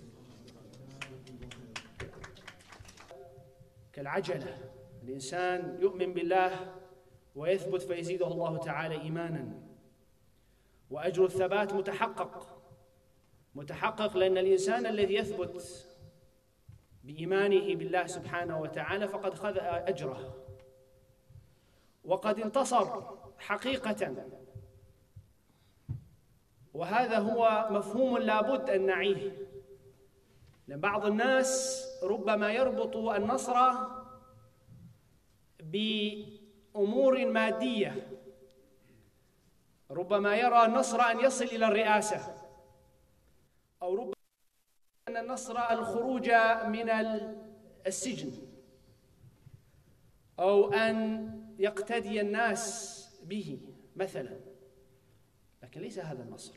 كالعجلة، الإنسان يؤمن بالله ويثبت فيزيده الله تعالى إيمانا، وأجر الثبات متحقق متحقق لأن الإنسان الذي يثبت بإيمانه بالله سبحانه وتعالى فقد خذ أجره وقد انتصر حقيقة. وهذا هو مفهوم لابد أن نعيه، لأن بعض الناس ربما يربط النصر بأمور مادية، ربما يرى النصر أن يصل إلى الرئاسة، أو ربما أن النصر الخروج من السجن، أو أن يقتدي الناس به مثلا. لكن ليس هذا النصر.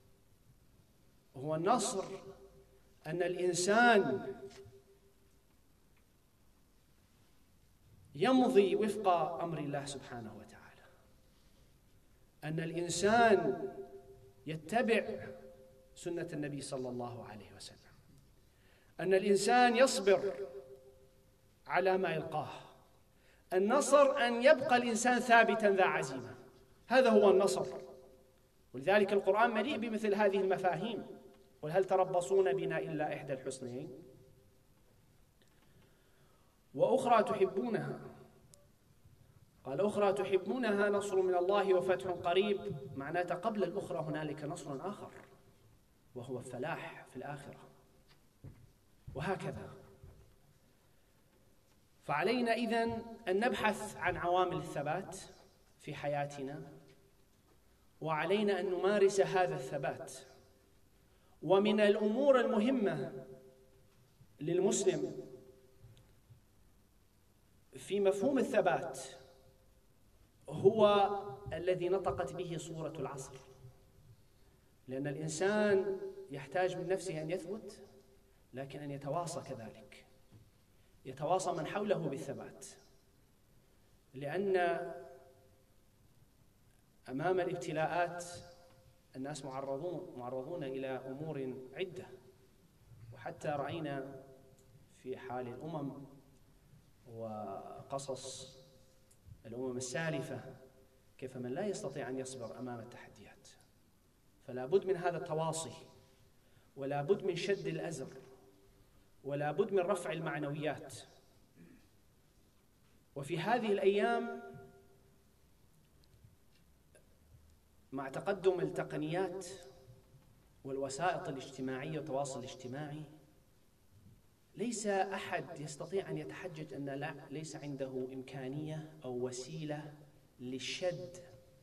هو النصر أن الإنسان يمضي وفق أمر الله سبحانه وتعالى، أن الإنسان يتبع سنة النبي صلى الله عليه وسلم، أن الإنسان يصبر على ما يلقاه. النصر أن يبقى الإنسان ثابتا ذا عزيمة، هذا هو النصر. ولذلك القرآن مليء بمثل هذه المفاهيم. قل هل تربصون بنا إلا إحدى الحسنيين وأخرى تحبونها. قال أخرى تحبونها نصر من الله وفتح قريب، معناته قبل الأخرى هنالك نصر آخر وهو الفلاح في الآخرة، وهكذا. فعلينا إذن أن نبحث عن عوامل الثبات في حياتنا، وعلينا أن نمارس هذا الثبات. ومن الأمور المهمة للمسلم في مفهوم الثبات هو الذي نطقت به سورة العصر، لأن الإنسان يحتاج من نفسه أن يثبت، لكن أن يتواصى كذلك، يتواصى من حوله بالثبات، لأن أمام الابتلاءات الناس معرضون معرضون إلى أمور عدة. وحتى رأينا في حال الأمم وقصص الأمم السالفة كيف من لا يستطيع أن يصبر أمام التحديات. فلا بد من هذا التواصي، ولا بد من شد الأزر، ولا بد من رفع المعنويات. وفي هذه الأيام مع تقدم التقنيات والوسائط الاجتماعية والتواصل الاجتماعي ليس أحد يستطيع أن يتحجج أن لا ليس عنده إمكانية أو وسيلة للشد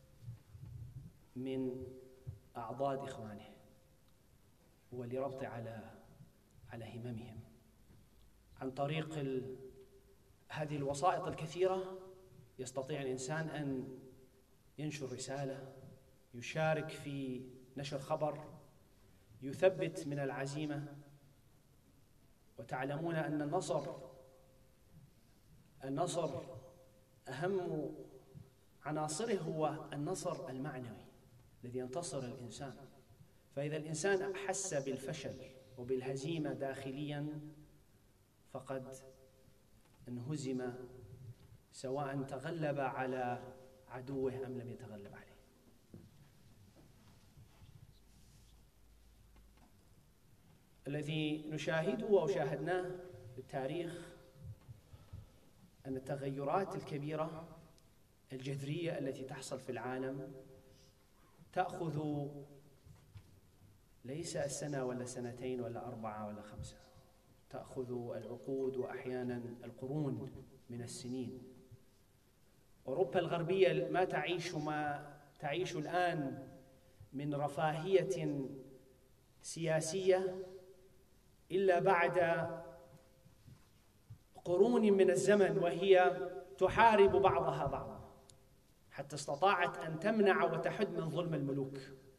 من أعضاد إخوانه ولربط على على هممهم عن طريق ال... هذه الوسائط الكثيرة. يستطيع الإنسان أن ينشر رسالة، يشارك في نشر خبر، يثبت من العزيمة. وتعلمون أن النصر النصر أهم عناصره هو النصر المعنوي الذي ينتصر الإنسان. فإذا الإنسان حس بالفشل وبالهزيمة داخليا فقد انهزم، سواء تغلب على عدوه أم لم يتغلب عليه. الذي نشاهده أو شاهدناه بالتاريخ أن التغيرات الكبيرة الجذرية التي تحصل في العالم تأخذ ليس السنة ولا سنتين ولا أربعة ولا خمسة، تأخذ العقود وأحيانا القرون من السنين. أوروبا الغربية ما تعيش ما تعيش الآن من رفاهية سياسية إلا بعد قرون من الزمن وهي تحارب بعضها بعضا حتى استطاعت أن تمنع وتحد من ظلم الملوك.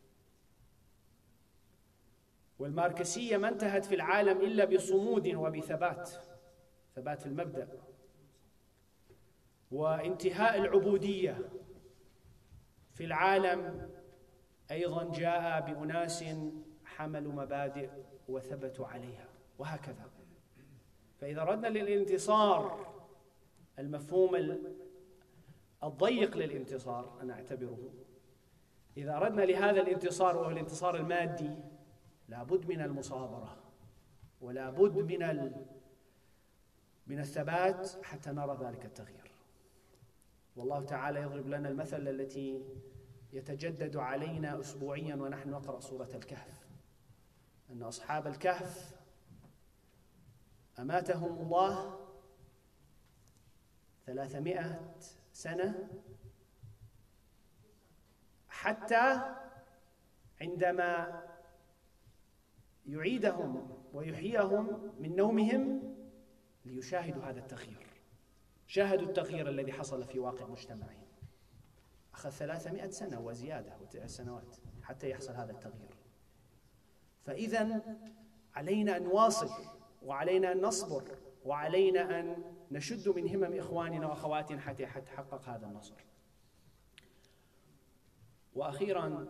والماركسية ما انتهت في العالم إلا بصمود وبثبات، ثبات في المبدأ، وانتهاء العبودية في العالم أيضا جاء بأناس حملوا مبادئ وثبتوا عليها، وهكذا. فإذا أردنا للانتصار، المفهوم الضيق للانتصار أنا أعتبره، إذا أردنا لهذا الانتصار وهو الانتصار المادي لابد من المصابرة ولا بد من ال... من الثبات حتى نرى ذلك التغيير. والله تعالى يضرب لنا المثل التي يتجدد علينا أسبوعيا ونحن نقرأ سورة الكهف، أن أصحاب الكهف أماتهم الله ثلاثمائة سنة حتى عندما يعيدهم ويحييهم من نومهم ليشاهدوا هذا التغيير. شاهدوا التغيير الذي حصل في واقع مجتمعهم. أخذ ثلاثمائة سنة وزيادة وتسع سنوات حتى يحصل هذا التغيير. فإذا علينا أن نواصل وعلينا أن نصبر وعلينا أن نشد من همم إخواننا وأخواتنا حتى يتحقق هذا النصر. وأخيرا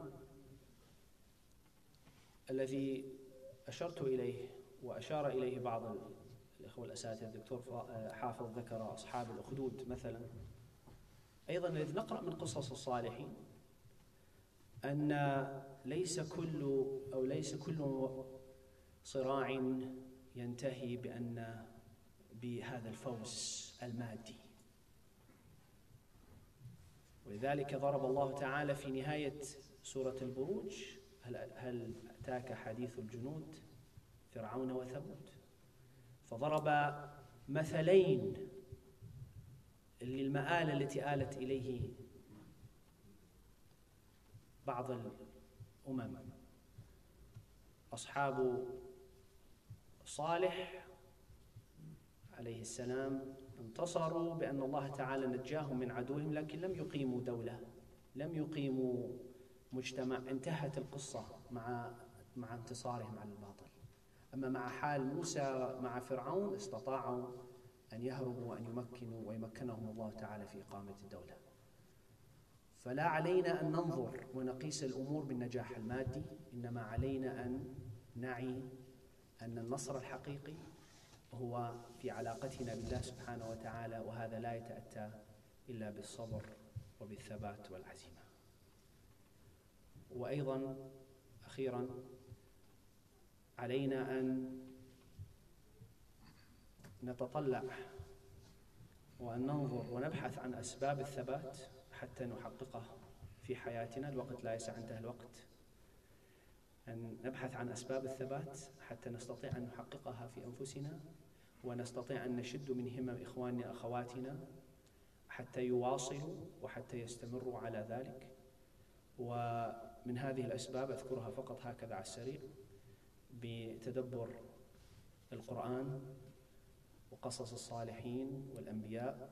الذي أشرت إليه وأشار إليه بعض الإخوة الأساتذة، الدكتور حافظ ذكر أصحاب الأخدود مثلا، أيضا الذي نقرأ من قصص الصالحين أن ليس كل أو ليس كل صراع ينتهي بأن بهذا الفوز المادي. ولذلك ضرب الله تعالى في نهاية سورة البروج: هل, هل أتاك حديث الجنود فرعون وثمود؟ فضرب مثلين للمآل التي آلت إليه بعض الأمم. أصحاب صالح عليه السلام انتصروا بأن الله تعالى نجاهم من عدوهم، لكن لم يقيموا دولة، لم يقيموا مجتمع. انتهت القصة مع مع انتصارهم على الباطل. أما مع حال موسى مع فرعون استطاعوا أن يهربوا وأن يمكنوا ويمكنهم الله تعالى في إقامة الدولة. فلا علينا أن ننظر ونقيس الأمور بالنجاح المادي، إنما علينا أن نعي أن النصر الحقيقي هو في علاقتنا بالله سبحانه وتعالى، وهذا لا يتأتى إلا بالصبر وبالثبات والعزيمة. وأيضا أخيرا علينا أن نتطلع وأن ننظر ونبحث عن أسباب الثبات حتى نحققه في حياتنا. الوقت لا يسع، انتهى الوقت. أن نبحث عن أسباب الثبات حتى نستطيع أن نحققها في أنفسنا، ونستطيع أن نشد من همم إخواننا أخواتنا حتى يواصلوا وحتى يستمروا على ذلك. ومن هذه الأسباب أذكرها فقط هكذا على السريع: بتدبر القرآن وقصص الصالحين والأنبياء،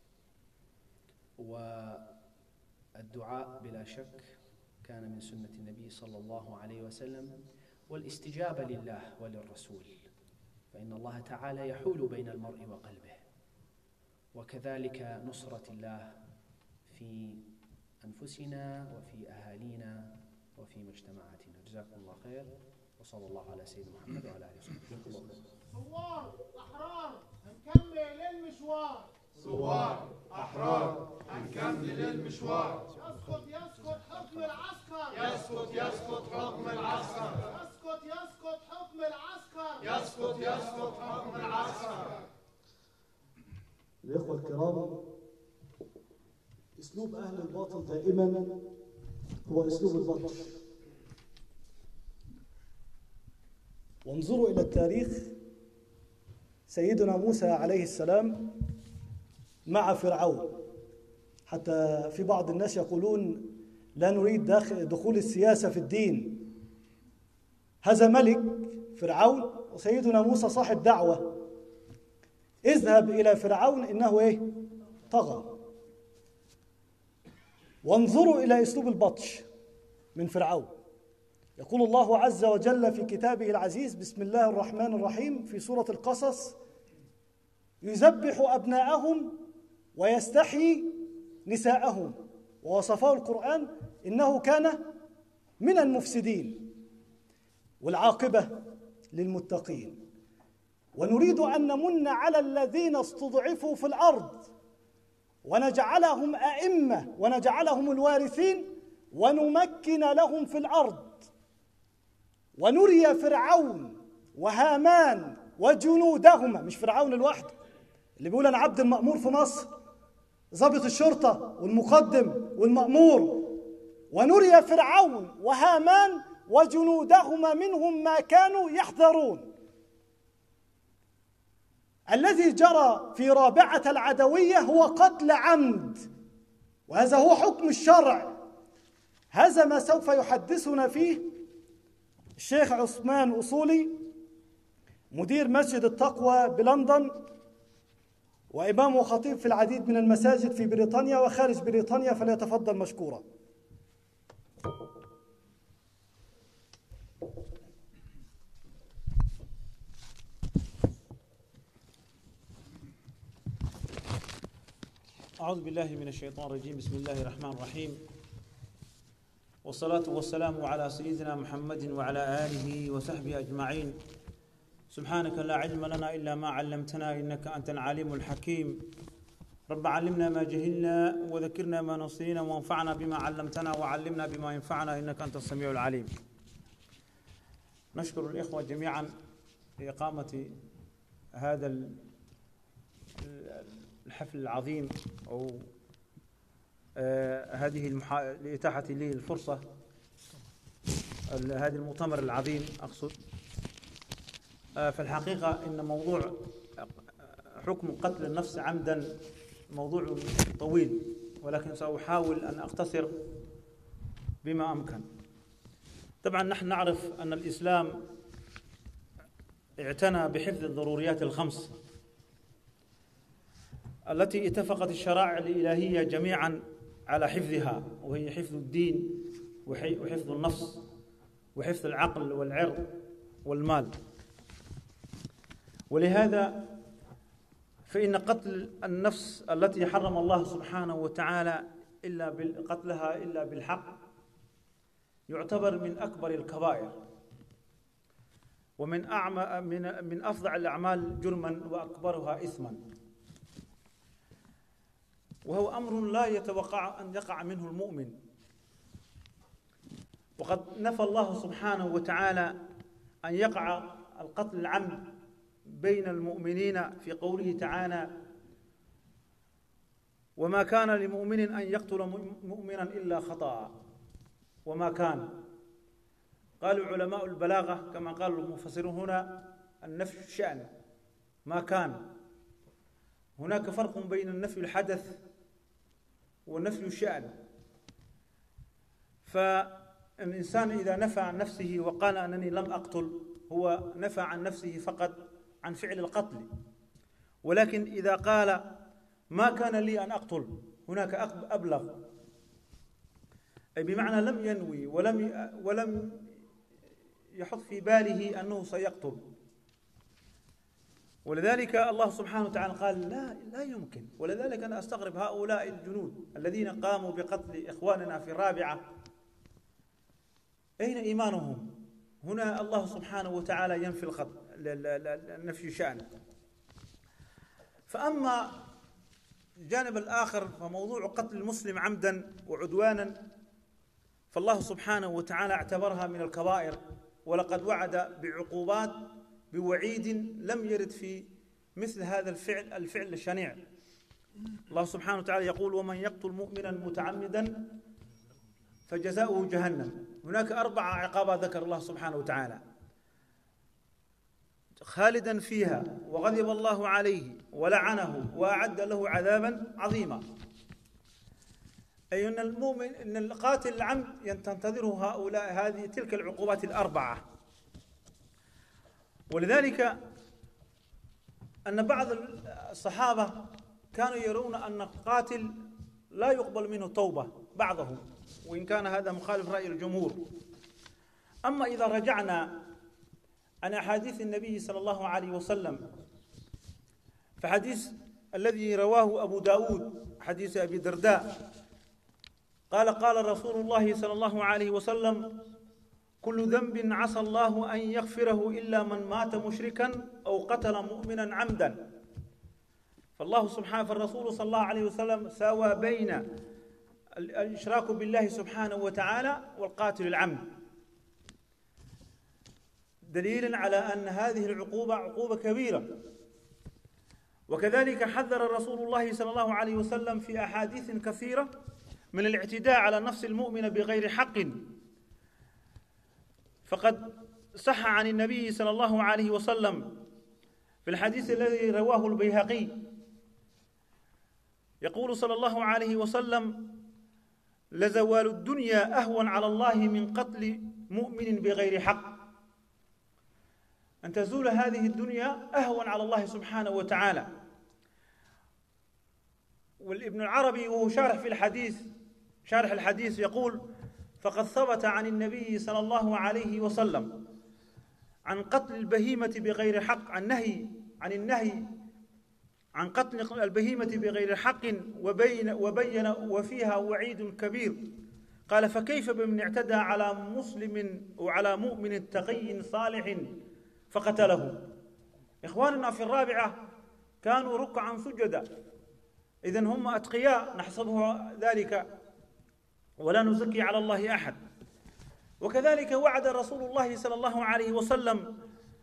والدعاء بلا شك كان من سنة النبي صلى الله عليه وسلم، والاستجابة لله وللرسول، فإن الله تعالى يحول بين المرء وقلبه، وكذلك نصرة الله في أنفسنا وفي أهالينا وفي مجتمعاتنا. جزاكم الله خير، وصلى الله على سيدنا محمد وعلى آله وصحبه. ثوار أحرار هنكمل المشوار. ثوار أحرار هنكمل المشوار. يسقط يسقط حكم العسكر. يسقط يسقط حكم العسكر. يسقط يسقط حكم العسكر. يسقط يسقط حكم العسكر. الإخوة الكرام، أسلوب أهل الباطل دائما هو أسلوب البطش. وانظروا إلى التاريخ، سيدنا موسى عليه السلام مع فرعون، حتى في بعض الناس يقولون لا نريد دخول السياسة في الدين. هذا ملك فرعون وسيدنا موسى صاحب دعوة. اذهب إلى فرعون إنه إيه؟ طغى. وانظروا إلى أسلوب البطش من فرعون. يقول الله عز وجل في كتابه العزيز: بسم الله الرحمن الرحيم في سورة القصص: يذبح أبناءهم ويستحيي نساءهم. ووصفه القرآن إنه كان من المفسدين، والعاقبة للمتقين. ونريد أن نمن على الذين استضعفوا في الأرض ونجعلهم أئمة ونجعلهم الوارثين ونمكن لهم في الأرض، ونري فرعون وهامان وجنودهما، مش فرعون لوحده اللي بيقول أنا عبد المأمور في مصر، ضابط الشرطة والمقدم والمأمور، ونري فرعون وهامان وجنودهما منهم ما كانوا يحذرون. الذي جرى في رابعة العدوية هو قتل عمد، وهذا هو حكم الشرع. هذا ما سوف يحدثنا فيه الشيخ عثمان أصولي، مدير مسجد التقوى بلندن، وإمام وخطيب في العديد من المساجد في بريطانيا وخارج بريطانيا، فليتفضل مشكورا. أعوذ بالله من الشيطان الرجيم. بسم الله الرحمن الرحيم، والصلاة والسلام على سيدنا محمد وعلى آله وصحبه أجمعين. سبحانك لا علم لنا إلا ما علمتنا إنك أنت العليم الحكيم. رب علمنا ما جهلنا وذكرنا ما نسينا وانفعنا بما علمتنا وعلمنا بما ينفعنا إنك أنت السميع العليم. نشكر الإخوة جميعا لإقامة هذا الحفل العظيم، أو آه هذه المحا... لإتاحة لي الفرصة، هذا المؤتمر العظيم أقصد. آه في الحقيقة إن موضوع حكم قتل النفس عمدا موضوع طويل، ولكن سأحاول أن أقتصر بما أمكن. طبعا نحن نعرف أن الإسلام اعتنى بحفظ الضروريات الخمس التي اتفقت الشرائع الإلهية جميعا على حفظها، وهي حفظ الدين وحفظ النفس وحفظ العقل والعرض والمال. ولهذا فإن قتل النفس التي حرم الله سبحانه وتعالى إلا قتلها إلا بالحق يعتبر من أكبر الكبائر، ومن أعمى من من أفظع الأعمال جرما وأكبرها إثما، وهو أمر لا يتوقع أن يقع منه المؤمن. وقد نفى الله سبحانه وتعالى أن يقع القتل العمد بين المؤمنين في قوله تعالى: وما كان لمؤمن أن يقتل مؤمنا إلا خطأ. وما كان، قالوا علماء البلاغة كما قال المفسرون هنا النفي شأن، ما كان. هناك فرق بين النفي الحدث ونفي الشأن. فالإنسان إذا نفى عن نفسه وقال أنني لم أقتل، هو نفى عن نفسه فقط عن فعل القتل. ولكن إذا قال ما كان لي أن أقتل، هناك أبلغ، أي بمعنى لم ينوي ولم ولم يحط في باله أنه سيقتل. ولذلك الله سبحانه وتعالى قال لا لا يمكن. ولذلك أنا أستغرب هؤلاء الجنود الذين قاموا بقتل إخواننا في الرابعة، أين إيمانهم؟ هنا الله سبحانه وتعالى ينفي الخط النفي شأن. فأما الجانب الآخر فموضوع قتل المسلم عمدا وعدوانا، فالله سبحانه وتعالى اعتبرها من الكبائر، ولقد وعد بعقوبات بوعيد لم يرد في مثل هذا الفعل الفعل الشنيع. الله سبحانه وتعالى يقول ومن يقتل مؤمنا متعمدا فجزاؤه جهنم. هناك أربع عقابات ذكر الله سبحانه وتعالى: خالدا فيها، وغضب الله عليه، ولعنه، وأعد له عذابا عظيما. أي أن المؤمن أن القاتل العمد تنتظره هؤلاء هذه تلك العقوبات الأربعة. ولذلك أن بعض الصحابة كانوا يرون أن القاتل لا يقبل منه توبة، بعضهم، وإن كان هذا مخالف رأي الجمهور. أما إذا رجعنا عن أحاديث النبي صلى الله عليه وسلم، فحديث الذي رواه أبو داود حديث أبي الدرداء قال قال رسول الله صلى الله عليه وسلم كل ذنب عسى الله أن يغفره إلا من مات مشركا أو قتل مؤمنا عمدا. فالله سبحانه فالرسول صلى الله عليه وسلم ساوى بين الإشراك بالله سبحانه وتعالى والقاتل العمد، دليلا على أن هذه العقوبة عقوبة كبيرة. وكذلك حذر رسول الله صلى الله عليه وسلم في أحاديث كثيرة من الاعتداء على النفس المؤمنة بغير حق. فقد صح عن النبي صلى الله عليه وسلم في الحديث الذي رواه البيهقي يقول صلى الله عليه وسلم لزوال الدنيا أهون على الله من قتل مؤمن بغير حق. أن تزول هذه الدنيا أهون على الله سبحانه وتعالى. والابن العربي وهو شارح في الحديث شارح الحديث يقول فقد ثبت عن النبي صلى الله عليه وسلم عن قتل البهيمة بغير حق، عن نهي عن النهي عن قتل البهيمة بغير حق، وبين وبين وفيها وعيد كبير. قال فكيف بمن اعتدى على مسلم وعلى مؤمن تقي صالح فقتله. إخواننا في الرابعة كانوا ركعا سجدا، إذن هم أتقياء نحسبه ذلك ولا نزكي على الله أحد. وكذلك وعد رسول الله صلى الله عليه وسلم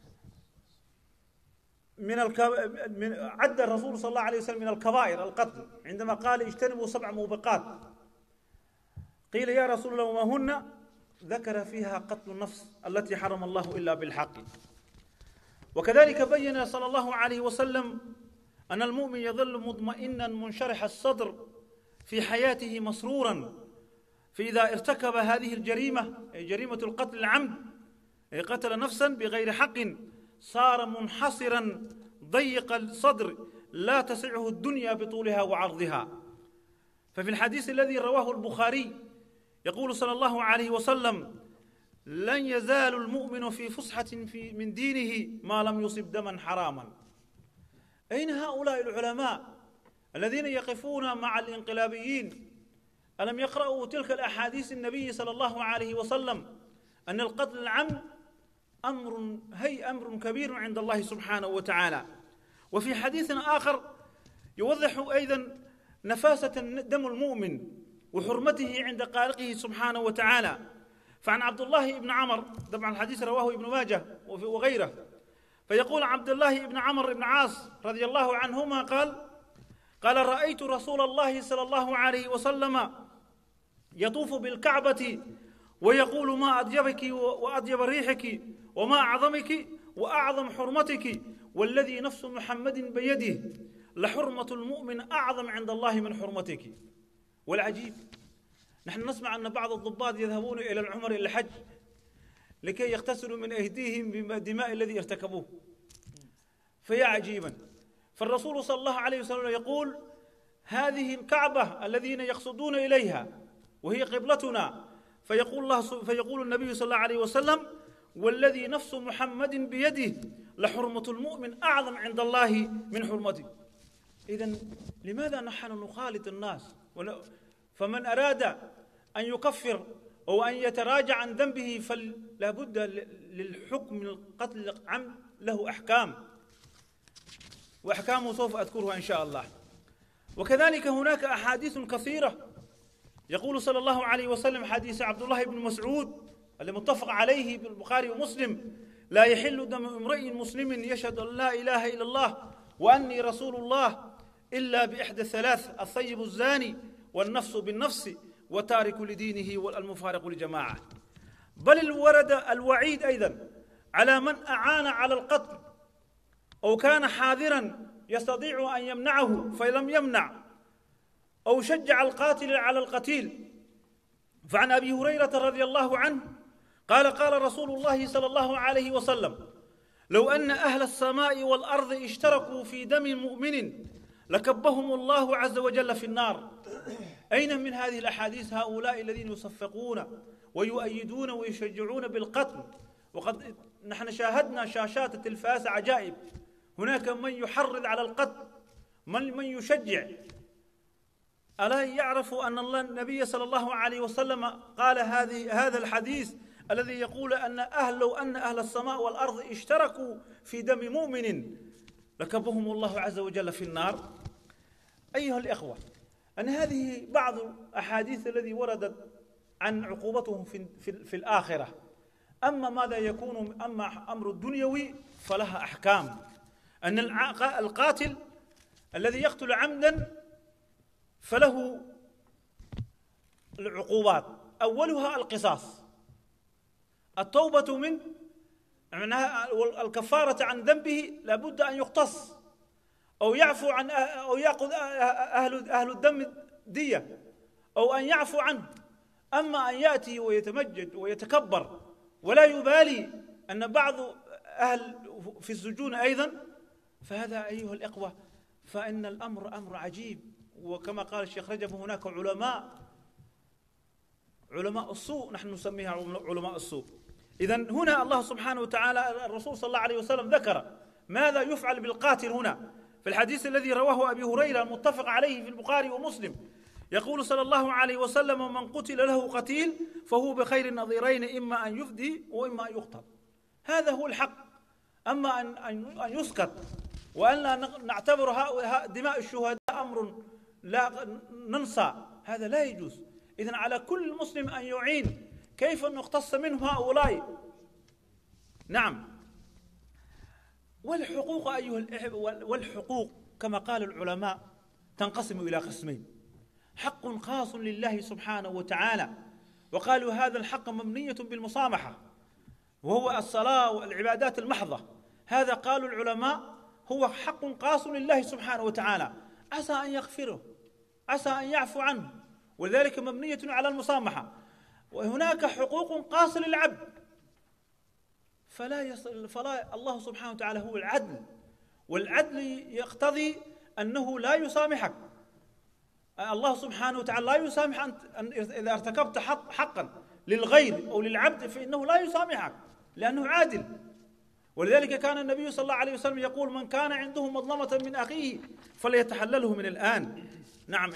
من الك... من عد الرسول صلى الله عليه وسلم من الكبائر القتل عندما قال اجتنبوا سبع موبقات. قيل يا رسول الله وما هن؟ ذكر فيها قتل النفس التي حرم الله إلا بالحق. وكذلك بين صلى الله عليه وسلم أن المؤمن يظل مطمئنا منشرح الصدر في حياته مسرورا، فإذا ارتكب هذه الجريمة جريمة القتل العمد قتل نفسا بغير حق صار منحصرا ضيق الصدر لا تسعه الدنيا بطولها وعرضها. ففي الحديث الذي رواه البخاري يقول صلى الله عليه وسلم لن يزال المؤمن في فسحة في من دينه ما لم يصب دما حراما. أين هؤلاء العلماء الذين يقفون مع الانقلابيين؟ ألم يقرأوا تلك الأحاديث النبي صلى الله عليه وسلم أن القتل العمد أمر هي أمر كبير عند الله سبحانه وتعالى. وفي حديث آخر يوضح أيضا نفاسة دم المؤمن وحرمته عند خالقه سبحانه وتعالى. فعن عبد الله بن عمر، طبعا الحديث رواه ابن ماجه وغيره، فيقول عبد الله بن عمر بن عاص رضي الله عنهما قال قال رأيت رسول الله صلى الله عليه وسلم يطوف بالكعبة ويقول ما أطيبك وأطيب ريحك وما أعظمك وأعظم حرمتك والذي نفس محمد بيده لحرمة المؤمن أعظم عند الله من حرمتك. والعجيب نحن نسمع أن بعض الضباط يذهبون إلى العمر إلى الحج لكي يغتسلوا من أيديهم بدماء الذي ارتكبوه، فيا عجيبا. فالرسول صلى الله عليه وسلم يقول هذه الكعبة الذين يقصدون إليها وهي قبلتنا، فيقول, الله فيقول النبي صلى الله عليه وسلم والذي نفس محمد بيده لحرمة المؤمن أعظم عند الله من حرمته. إذن لماذا نحن نخالط الناس؟ فمن أراد أن يكفر أو أن يتراجع عن ذنبه فلا بد للحكم من القتل العمد له أحكام، وأحكامه سوف أذكرها إن شاء الله. وكذلك هناك أحاديث كثيرة يقول صلى الله عليه وسلم حديث عبد الله بن مسعود المتفق عليه بالبخاري ومسلم لا يحل دم امرئ مسلم يشهد أن لا إله إلا الله وأني رسول الله إلا بإحدى الثلاث الثيب الزاني والنفس بالنفس وتارك لدينه والمفارق لجماعة. بل ورد الوعيد أيضا على من أعان على القتل أو كان حاذرا يستطيع أن يمنعه فلم يمنع أو شجع القاتل على القتيل. فعن أبي هريرة رضي الله عنه قال قال رسول الله صلى الله عليه وسلم لو أن أهل السماء والأرض اشتركوا في دم مؤمن لكبهم الله عز وجل في النار. أين من هذه الأحاديث هؤلاء الذين يصفقون ويؤيدون ويشجعون بالقتل؟ وقد نحن شاهدنا شاشات التلفاز عجائب، هناك من يحرض على القتل، من من يشجع. ألا يعرفوا أن الله النبي صلى الله عليه وسلم قال هذه هذا الحديث الذي يقول أن أهل لو أن أهل السماء والأرض اشتركوا في دم مؤمن لكبهم الله عز وجل في النار. أيها الإخوة، أن هذه بعض الأحاديث التي وردت عن عقوبتهم في, في, في الآخرة. أما ماذا يكون أما أمر الدنيوي فلها أحكام. أن القاتل الذي يقتل عمدا فله العقوبات، أولها القصاص، التوبة من معناها الكفارة عن ذنبه لابد أن يقتص أو يعفو عن أو يأخذ أهل أهل الدم دية أو أن يعفو عنه. أما أن يأتي ويتمجد ويتكبر ولا يبالي أن بعض أهل في السجون أيضا، فهذا أيها الإخوة فإن الأمر أمر عجيب. وكما قال الشيخ رجب هناك علماء علماء السوء، نحن نسميها علماء السوء. إذن هنا الله سبحانه وتعالى الرسول صلى الله عليه وسلم ذكر ماذا يفعل بالقاتل هنا في الحديث الذي رواه أبي هريرة المتفق عليه في البخاري ومسلم. يقول صلى الله عليه وسلم من قتل له قتيل فهو بخير النظيرين إما أن يفدي وإما أن يقتل. هذا هو الحق. أما أن أن يسكت وأن لا نعتبر دماء الشهداء أمر لا ننسى، هذا لا يجوز. إذن على كل مسلم أن يعين كيف نقتص منه هؤلاء. نعم. والحقوق أيها الإخوة، والحقوق كما قال العلماء تنقسم إلى قسمين: حق خاص لله سبحانه وتعالى، وقالوا هذا الحق مبنية بالمسامحة وهو الصلاة والعبادات المحضة. هذا قالوا العلماء هو حق خاص لله سبحانه وتعالى، عسى أن يغفره، عسى أن يعفو عنه، وذلك مبنية على المسامحة. وهناك حقوق خاصة للعبد فلا يصل فلا الله سبحانه وتعالى هو العدل، والعدل يقتضي أنه لا يسامحك. الله سبحانه وتعالى لا يسامح أن إذا ارتكبت حق حقا للغير أو للعبد فإنه لا يسامحك لأنه عادل. ولذلك كان النبي صلى الله عليه وسلم يقول من كان عنده مظلمة من أخيه فليتحلله من الآن. نعم.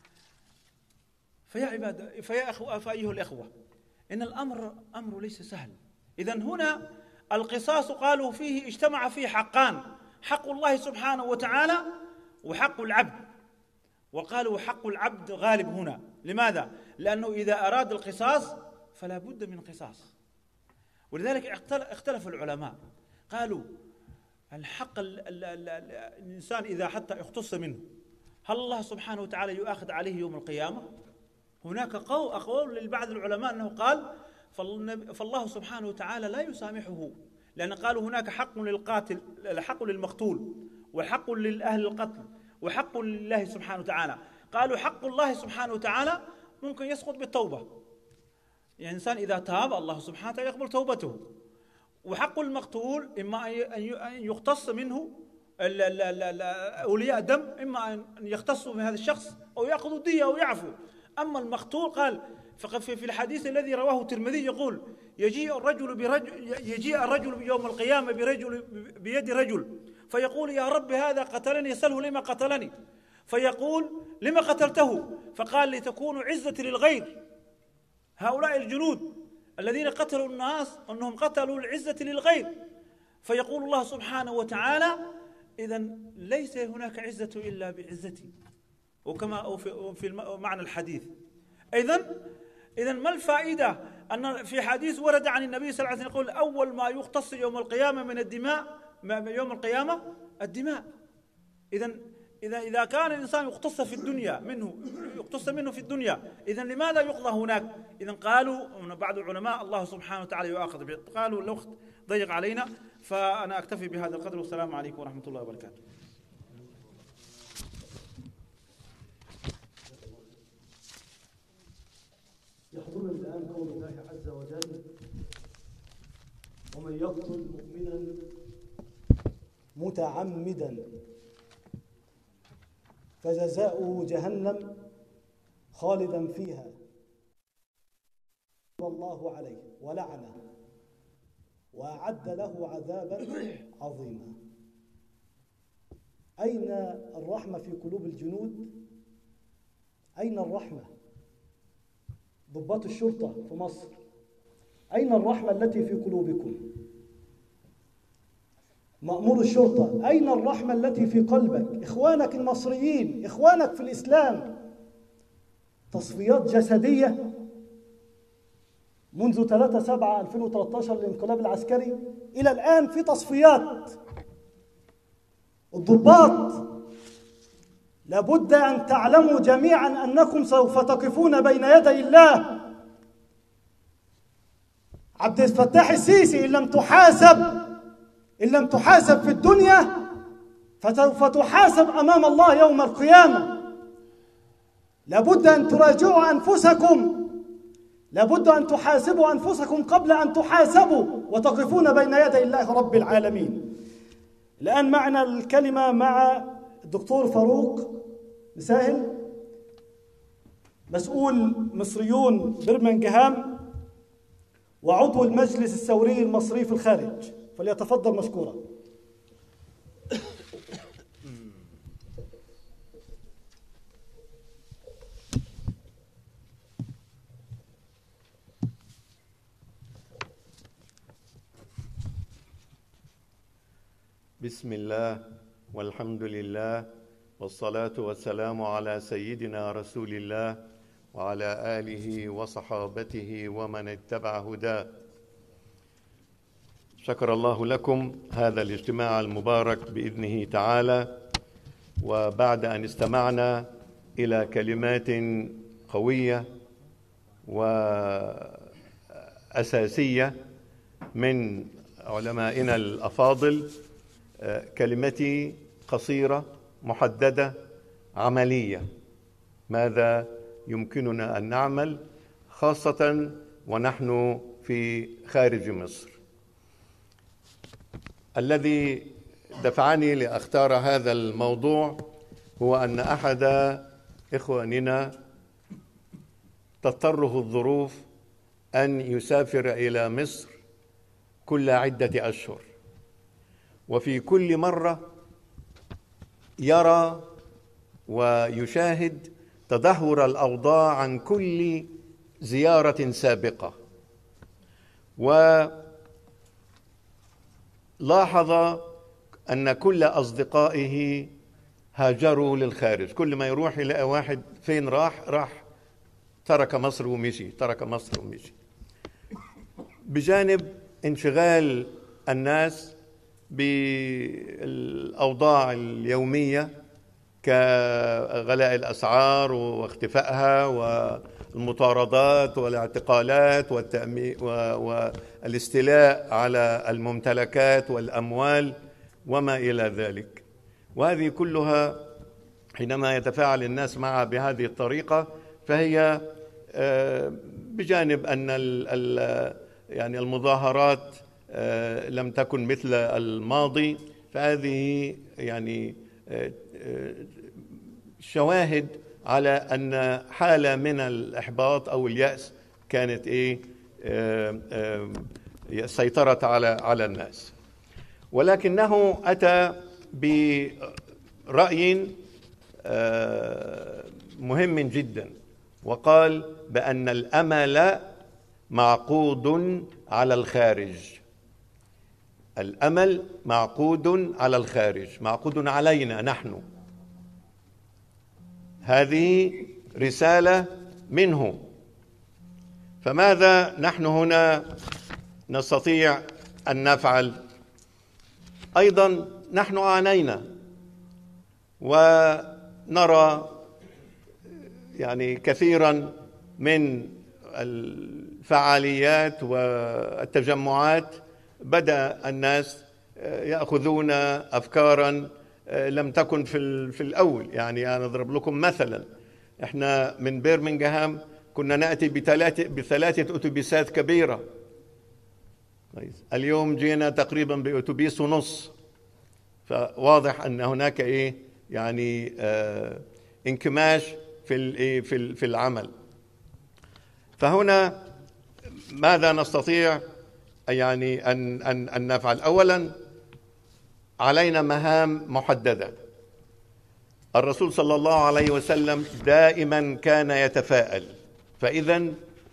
فيا عباد فيا أخوة فأيها الإخوة، إن الأمر أمر ليس سهل. إذن هنا القصاص قالوا فيه اجتمع فيه حقان: حق الله سبحانه وتعالى وحق العبد. وقالوا حق العبد غالب هنا. لماذا؟ لأنه إذا أراد القصاص فلا بد من قصاص. ولذلك اختلف العلماء، قالوا الحق ال ال ال الإنسان إذا حتى اختص منه هل الله سبحانه وتعالى يؤاخذ عليه يوم القيامة؟ هناك أقوال لبعض العلماء أنه قال فالله سبحانه وتعالى لا يسامحه لأن قالوا هناك حق للقاتل، حق للمقتول، وحق للأهل القتل، وحق لله سبحانه وتعالى. قالوا حق الله سبحانه وتعالى ممكن يسقط بالتوبة، يعني الإنسان إذا تاب الله سبحانه وتعالى يقبل توبته. وحق المقتول إما أن يقتص منه أولياء الدم، إما أن يختصوا من هذا الشخص أو يأخذوا الدية أو يعفوا. أما المقتول قال فقد في الحديث الذي رواه الترمذي يقول يجيء الرجل برجل يجيء الرجل يوم القيامة برجل بيد رجل فيقول يا رب هذا قتلني سله لما قتلني، فيقول لما قتلته؟ فقال لتكون عزة للغير. هؤلاء الجنود الذين قتلوا الناس أنهم قتلوا العزة للغير، فيقول الله سبحانه وتعالى إذن ليس هناك عزة إلا بعزتي، وكما في معنى الحديث. إذن إذن ما الفائدة أن في حديث ورد عن النبي صلى الله عليه وسلم يقول أول ما يختص يوم القيامة من الدماء يوم القيامة الدماء. إذن إذا إذا كان الإنسان يقتص في الدنيا منه يقتص منه في الدنيا، إذن لماذا يقضى هناك؟ إذن قالوا بعض العلماء الله سبحانه وتعالى يؤاخذ به. قالوا الوقت ضيق علينا، فأنا أكتفي بهذا القدر، والسلام عليكم ورحمة الله وبركاته. يحضرنا الآن قول الله عز وجل ومن يقتل مؤمنا متعمدا فجزاؤه جهنم خالدا فيها الله عليه ولعنه وأعد له عذابا عظيما. أين الرحمة في قلوب الجنود؟ أين الرحمة؟ ضباط الشرطة في مصر، أين الرحمة التي في قلوبكم؟ مأمور الشرطة، أين الرحمة التي في قلبك؟ إخوانك المصريين، إخوانك في الإسلام، تصفيات جسدية منذ ثلاثة سبعة ألفين وثلاثة عشر الانقلاب العسكري إلى الآن في تصفيات. الضباط لابد أن تعلموا جميعا أنكم سوف تقفون بين يدي الله. عبد الفتاح السيسي إن لم تحاسب إن لم تحاسب في الدنيا فسوف تحاسب أمام الله يوم القيامة. لابد أن تراجعوا أنفسكم، لابد أن تحاسبوا أنفسكم قبل أن تحاسبوا وتقفون بين يدي الله رب العالمين. الآن معنا الكلمة مع الدكتور فاروق مساهل، مسؤول مصريون برمنغهام وعضو المجلس الثوري المصري في الخارج، فليتفضل مشكورا. بسم الله والحمد لله والصلاة والسلام على سيدنا رسول الله وعلى آله وصحابته ومن اتبع هداه. شكر الله لكم هذا الاجتماع المبارك بإذنه تعالى. وبعد أن استمعنا إلى كلمات قوية وأساسية من علمائنا الأفاضل، كلمتي قصيرة محددة عملية. ماذا يمكننا أن نعمل خاصة ونحن في خارج مصر؟ الذي دفعني لأختار هذا الموضوع هو أن أحد إخواننا تضطره الظروف أن يسافر إلى مصر كل عدة أشهر، وفي كل مرة يرى ويشاهد تدهور الأوضاع عن كل زيارة سابقة، ولاحظ أن كل أصدقائه هاجروا للخارج. كل ما يروح يلاقي واحد فين راح راح ترك مصر ومشي، ترك مصر ومشي، بجانب انشغال الناس بالأوضاع اليومية كغلاء الأسعار واختفائها المطاردات والاعتقالات والاستيلاء على الممتلكات والأموال وما إلى ذلك. وهذه كلها حينما يتفاعل الناس معها بهذه الطريقة فهي بجانب أن يعني المظاهرات لم تكن مثل الماضي، فهذه يعني شواهد على أن حالة من الإحباط أو اليأس كانت إيه سيطرت على على الناس. ولكنه أتى برأي مهم جدا، وقال بأن الأمل معقود على الخارج. الأمل معقود على الخارج، معقود علينا نحن. هذه رسالة منه. فماذا نحن هنا نستطيع أن نفعل؟ أيضا نحن عانينا ونرى يعني كثيرا من الفعاليات والتجمعات بدأ الناس يأخذون أفكارا لم تكن في في الأول. يعني أنا أضرب لكم مثلا، إحنا من برمنغهام كنا نأتي بثلاثة بثلاثة أتوبيسات كبيرة، اليوم جينا تقريبا بأتوبيس ونص. فواضح أن هناك إيه يعني آه انكماش في في في العمل. فهنا ماذا نستطيع يعني أن أن أن نفعل؟ أولا علينا مهام محددة. الرسول صلى الله عليه وسلم دائما كان يتفاءل، فإذا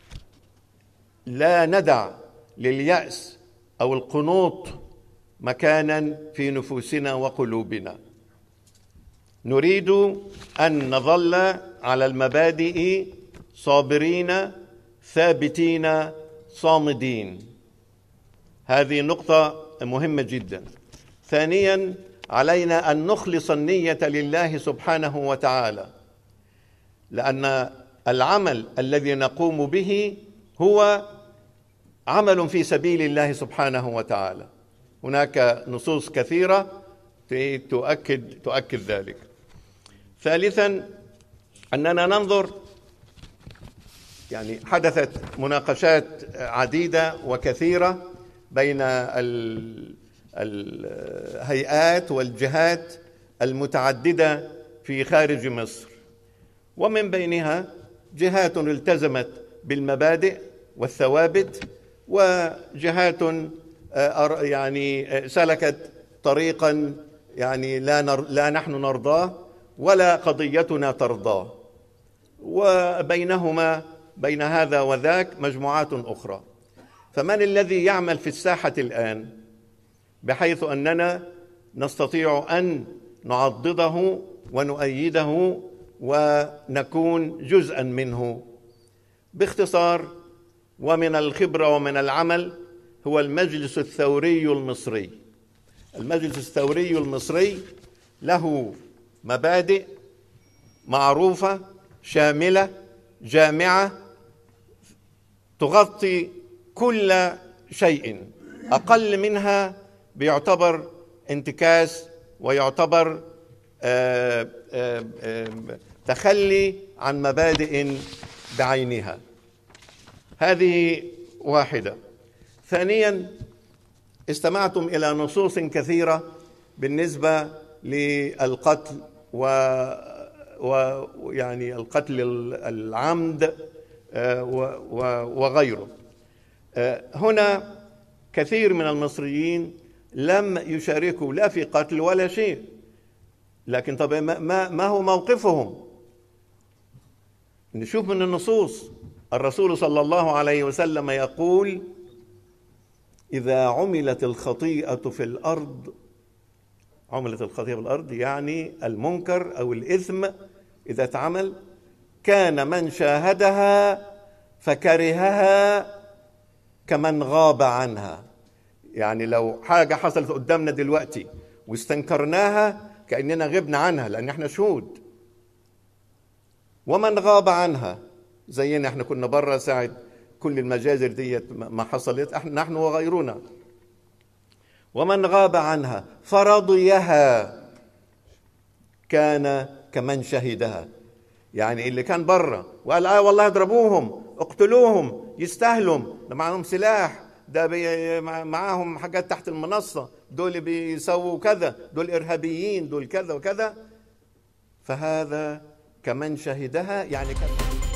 لا ندع لليأس أو القنوط مكانا في نفوسنا وقلوبنا. نريد أن نظل على المبادئ صابرين ثابتين صامدين. هذه نقطة مهمة جدا. ثانيا علينا أن نخلص النية لله سبحانه وتعالى، لأن العمل الذي نقوم به هو عمل في سبيل الله سبحانه وتعالى. هناك نصوص كثيرة تؤكد تؤكد ذلك. ثالثا أننا ننظر، يعني حدثت مناقشات عديدة وكثيرة بين الهيئات والجهات المتعددة في خارج مصر، ومن بينها جهات التزمت بالمبادئ والثوابت، وجهات يعني سلكت طريقا يعني لا لا نحن نرضاه ولا قضيتنا ترضاه، وبينهما بين هذا وذاك مجموعات أخرى. فمن الذي يعمل في الساحة الآن بحيث أننا نستطيع أن نعضده ونؤيده ونكون جزءا منه؟ باختصار ومن الخبرة ومن العمل هو المجلس الثوري المصري. المجلس الثوري المصري له مبادئ معروفة شاملة جامعة تغطي كل شيء، أقل منها بيعتبر انتكاس ويعتبر آآ آآ آآ تخلي عن مبادئ بعينها. هذه واحدة. ثانيا استمعتم إلى نصوص كثيرة بالنسبة للقتل ويعني القتل العمد وغيره. هنا كثير من المصريين لم يشاركوا لا في قتل ولا شيء، لكن طبعا ما, ما هو موقفهم؟ نشوف من النصوص. الرسول صلى الله عليه وسلم يقول: إذا عملت الخطيئة في الأرض، عملت الخطيئة في الأرض يعني المنكر أو الإثم إذا اتعمل، كان من شاهدها فكرهها كمن غاب عنها. يعني لو حاجة حصلت قدامنا دلوقتي واستنكرناها كأننا غبنا عنها، لأن احنا شهود. ومن غاب عنها زينا احنا كنا بره ساعة كل المجازر ديت ما حصلت، احنا نحن وغيرنا. ومن غاب عنها فرضيها كان كمن شهدها. يعني اللي كان بره وقال اه والله اضربوهم اقتلوهم يستاهلوا، ده معاهم سلاح، ده بي معاهم حاجات تحت المنصة، دول بيسووا كذا، دول إرهابيين، دول كذا وكذا، فهذا كمن شهدها يعني كذا.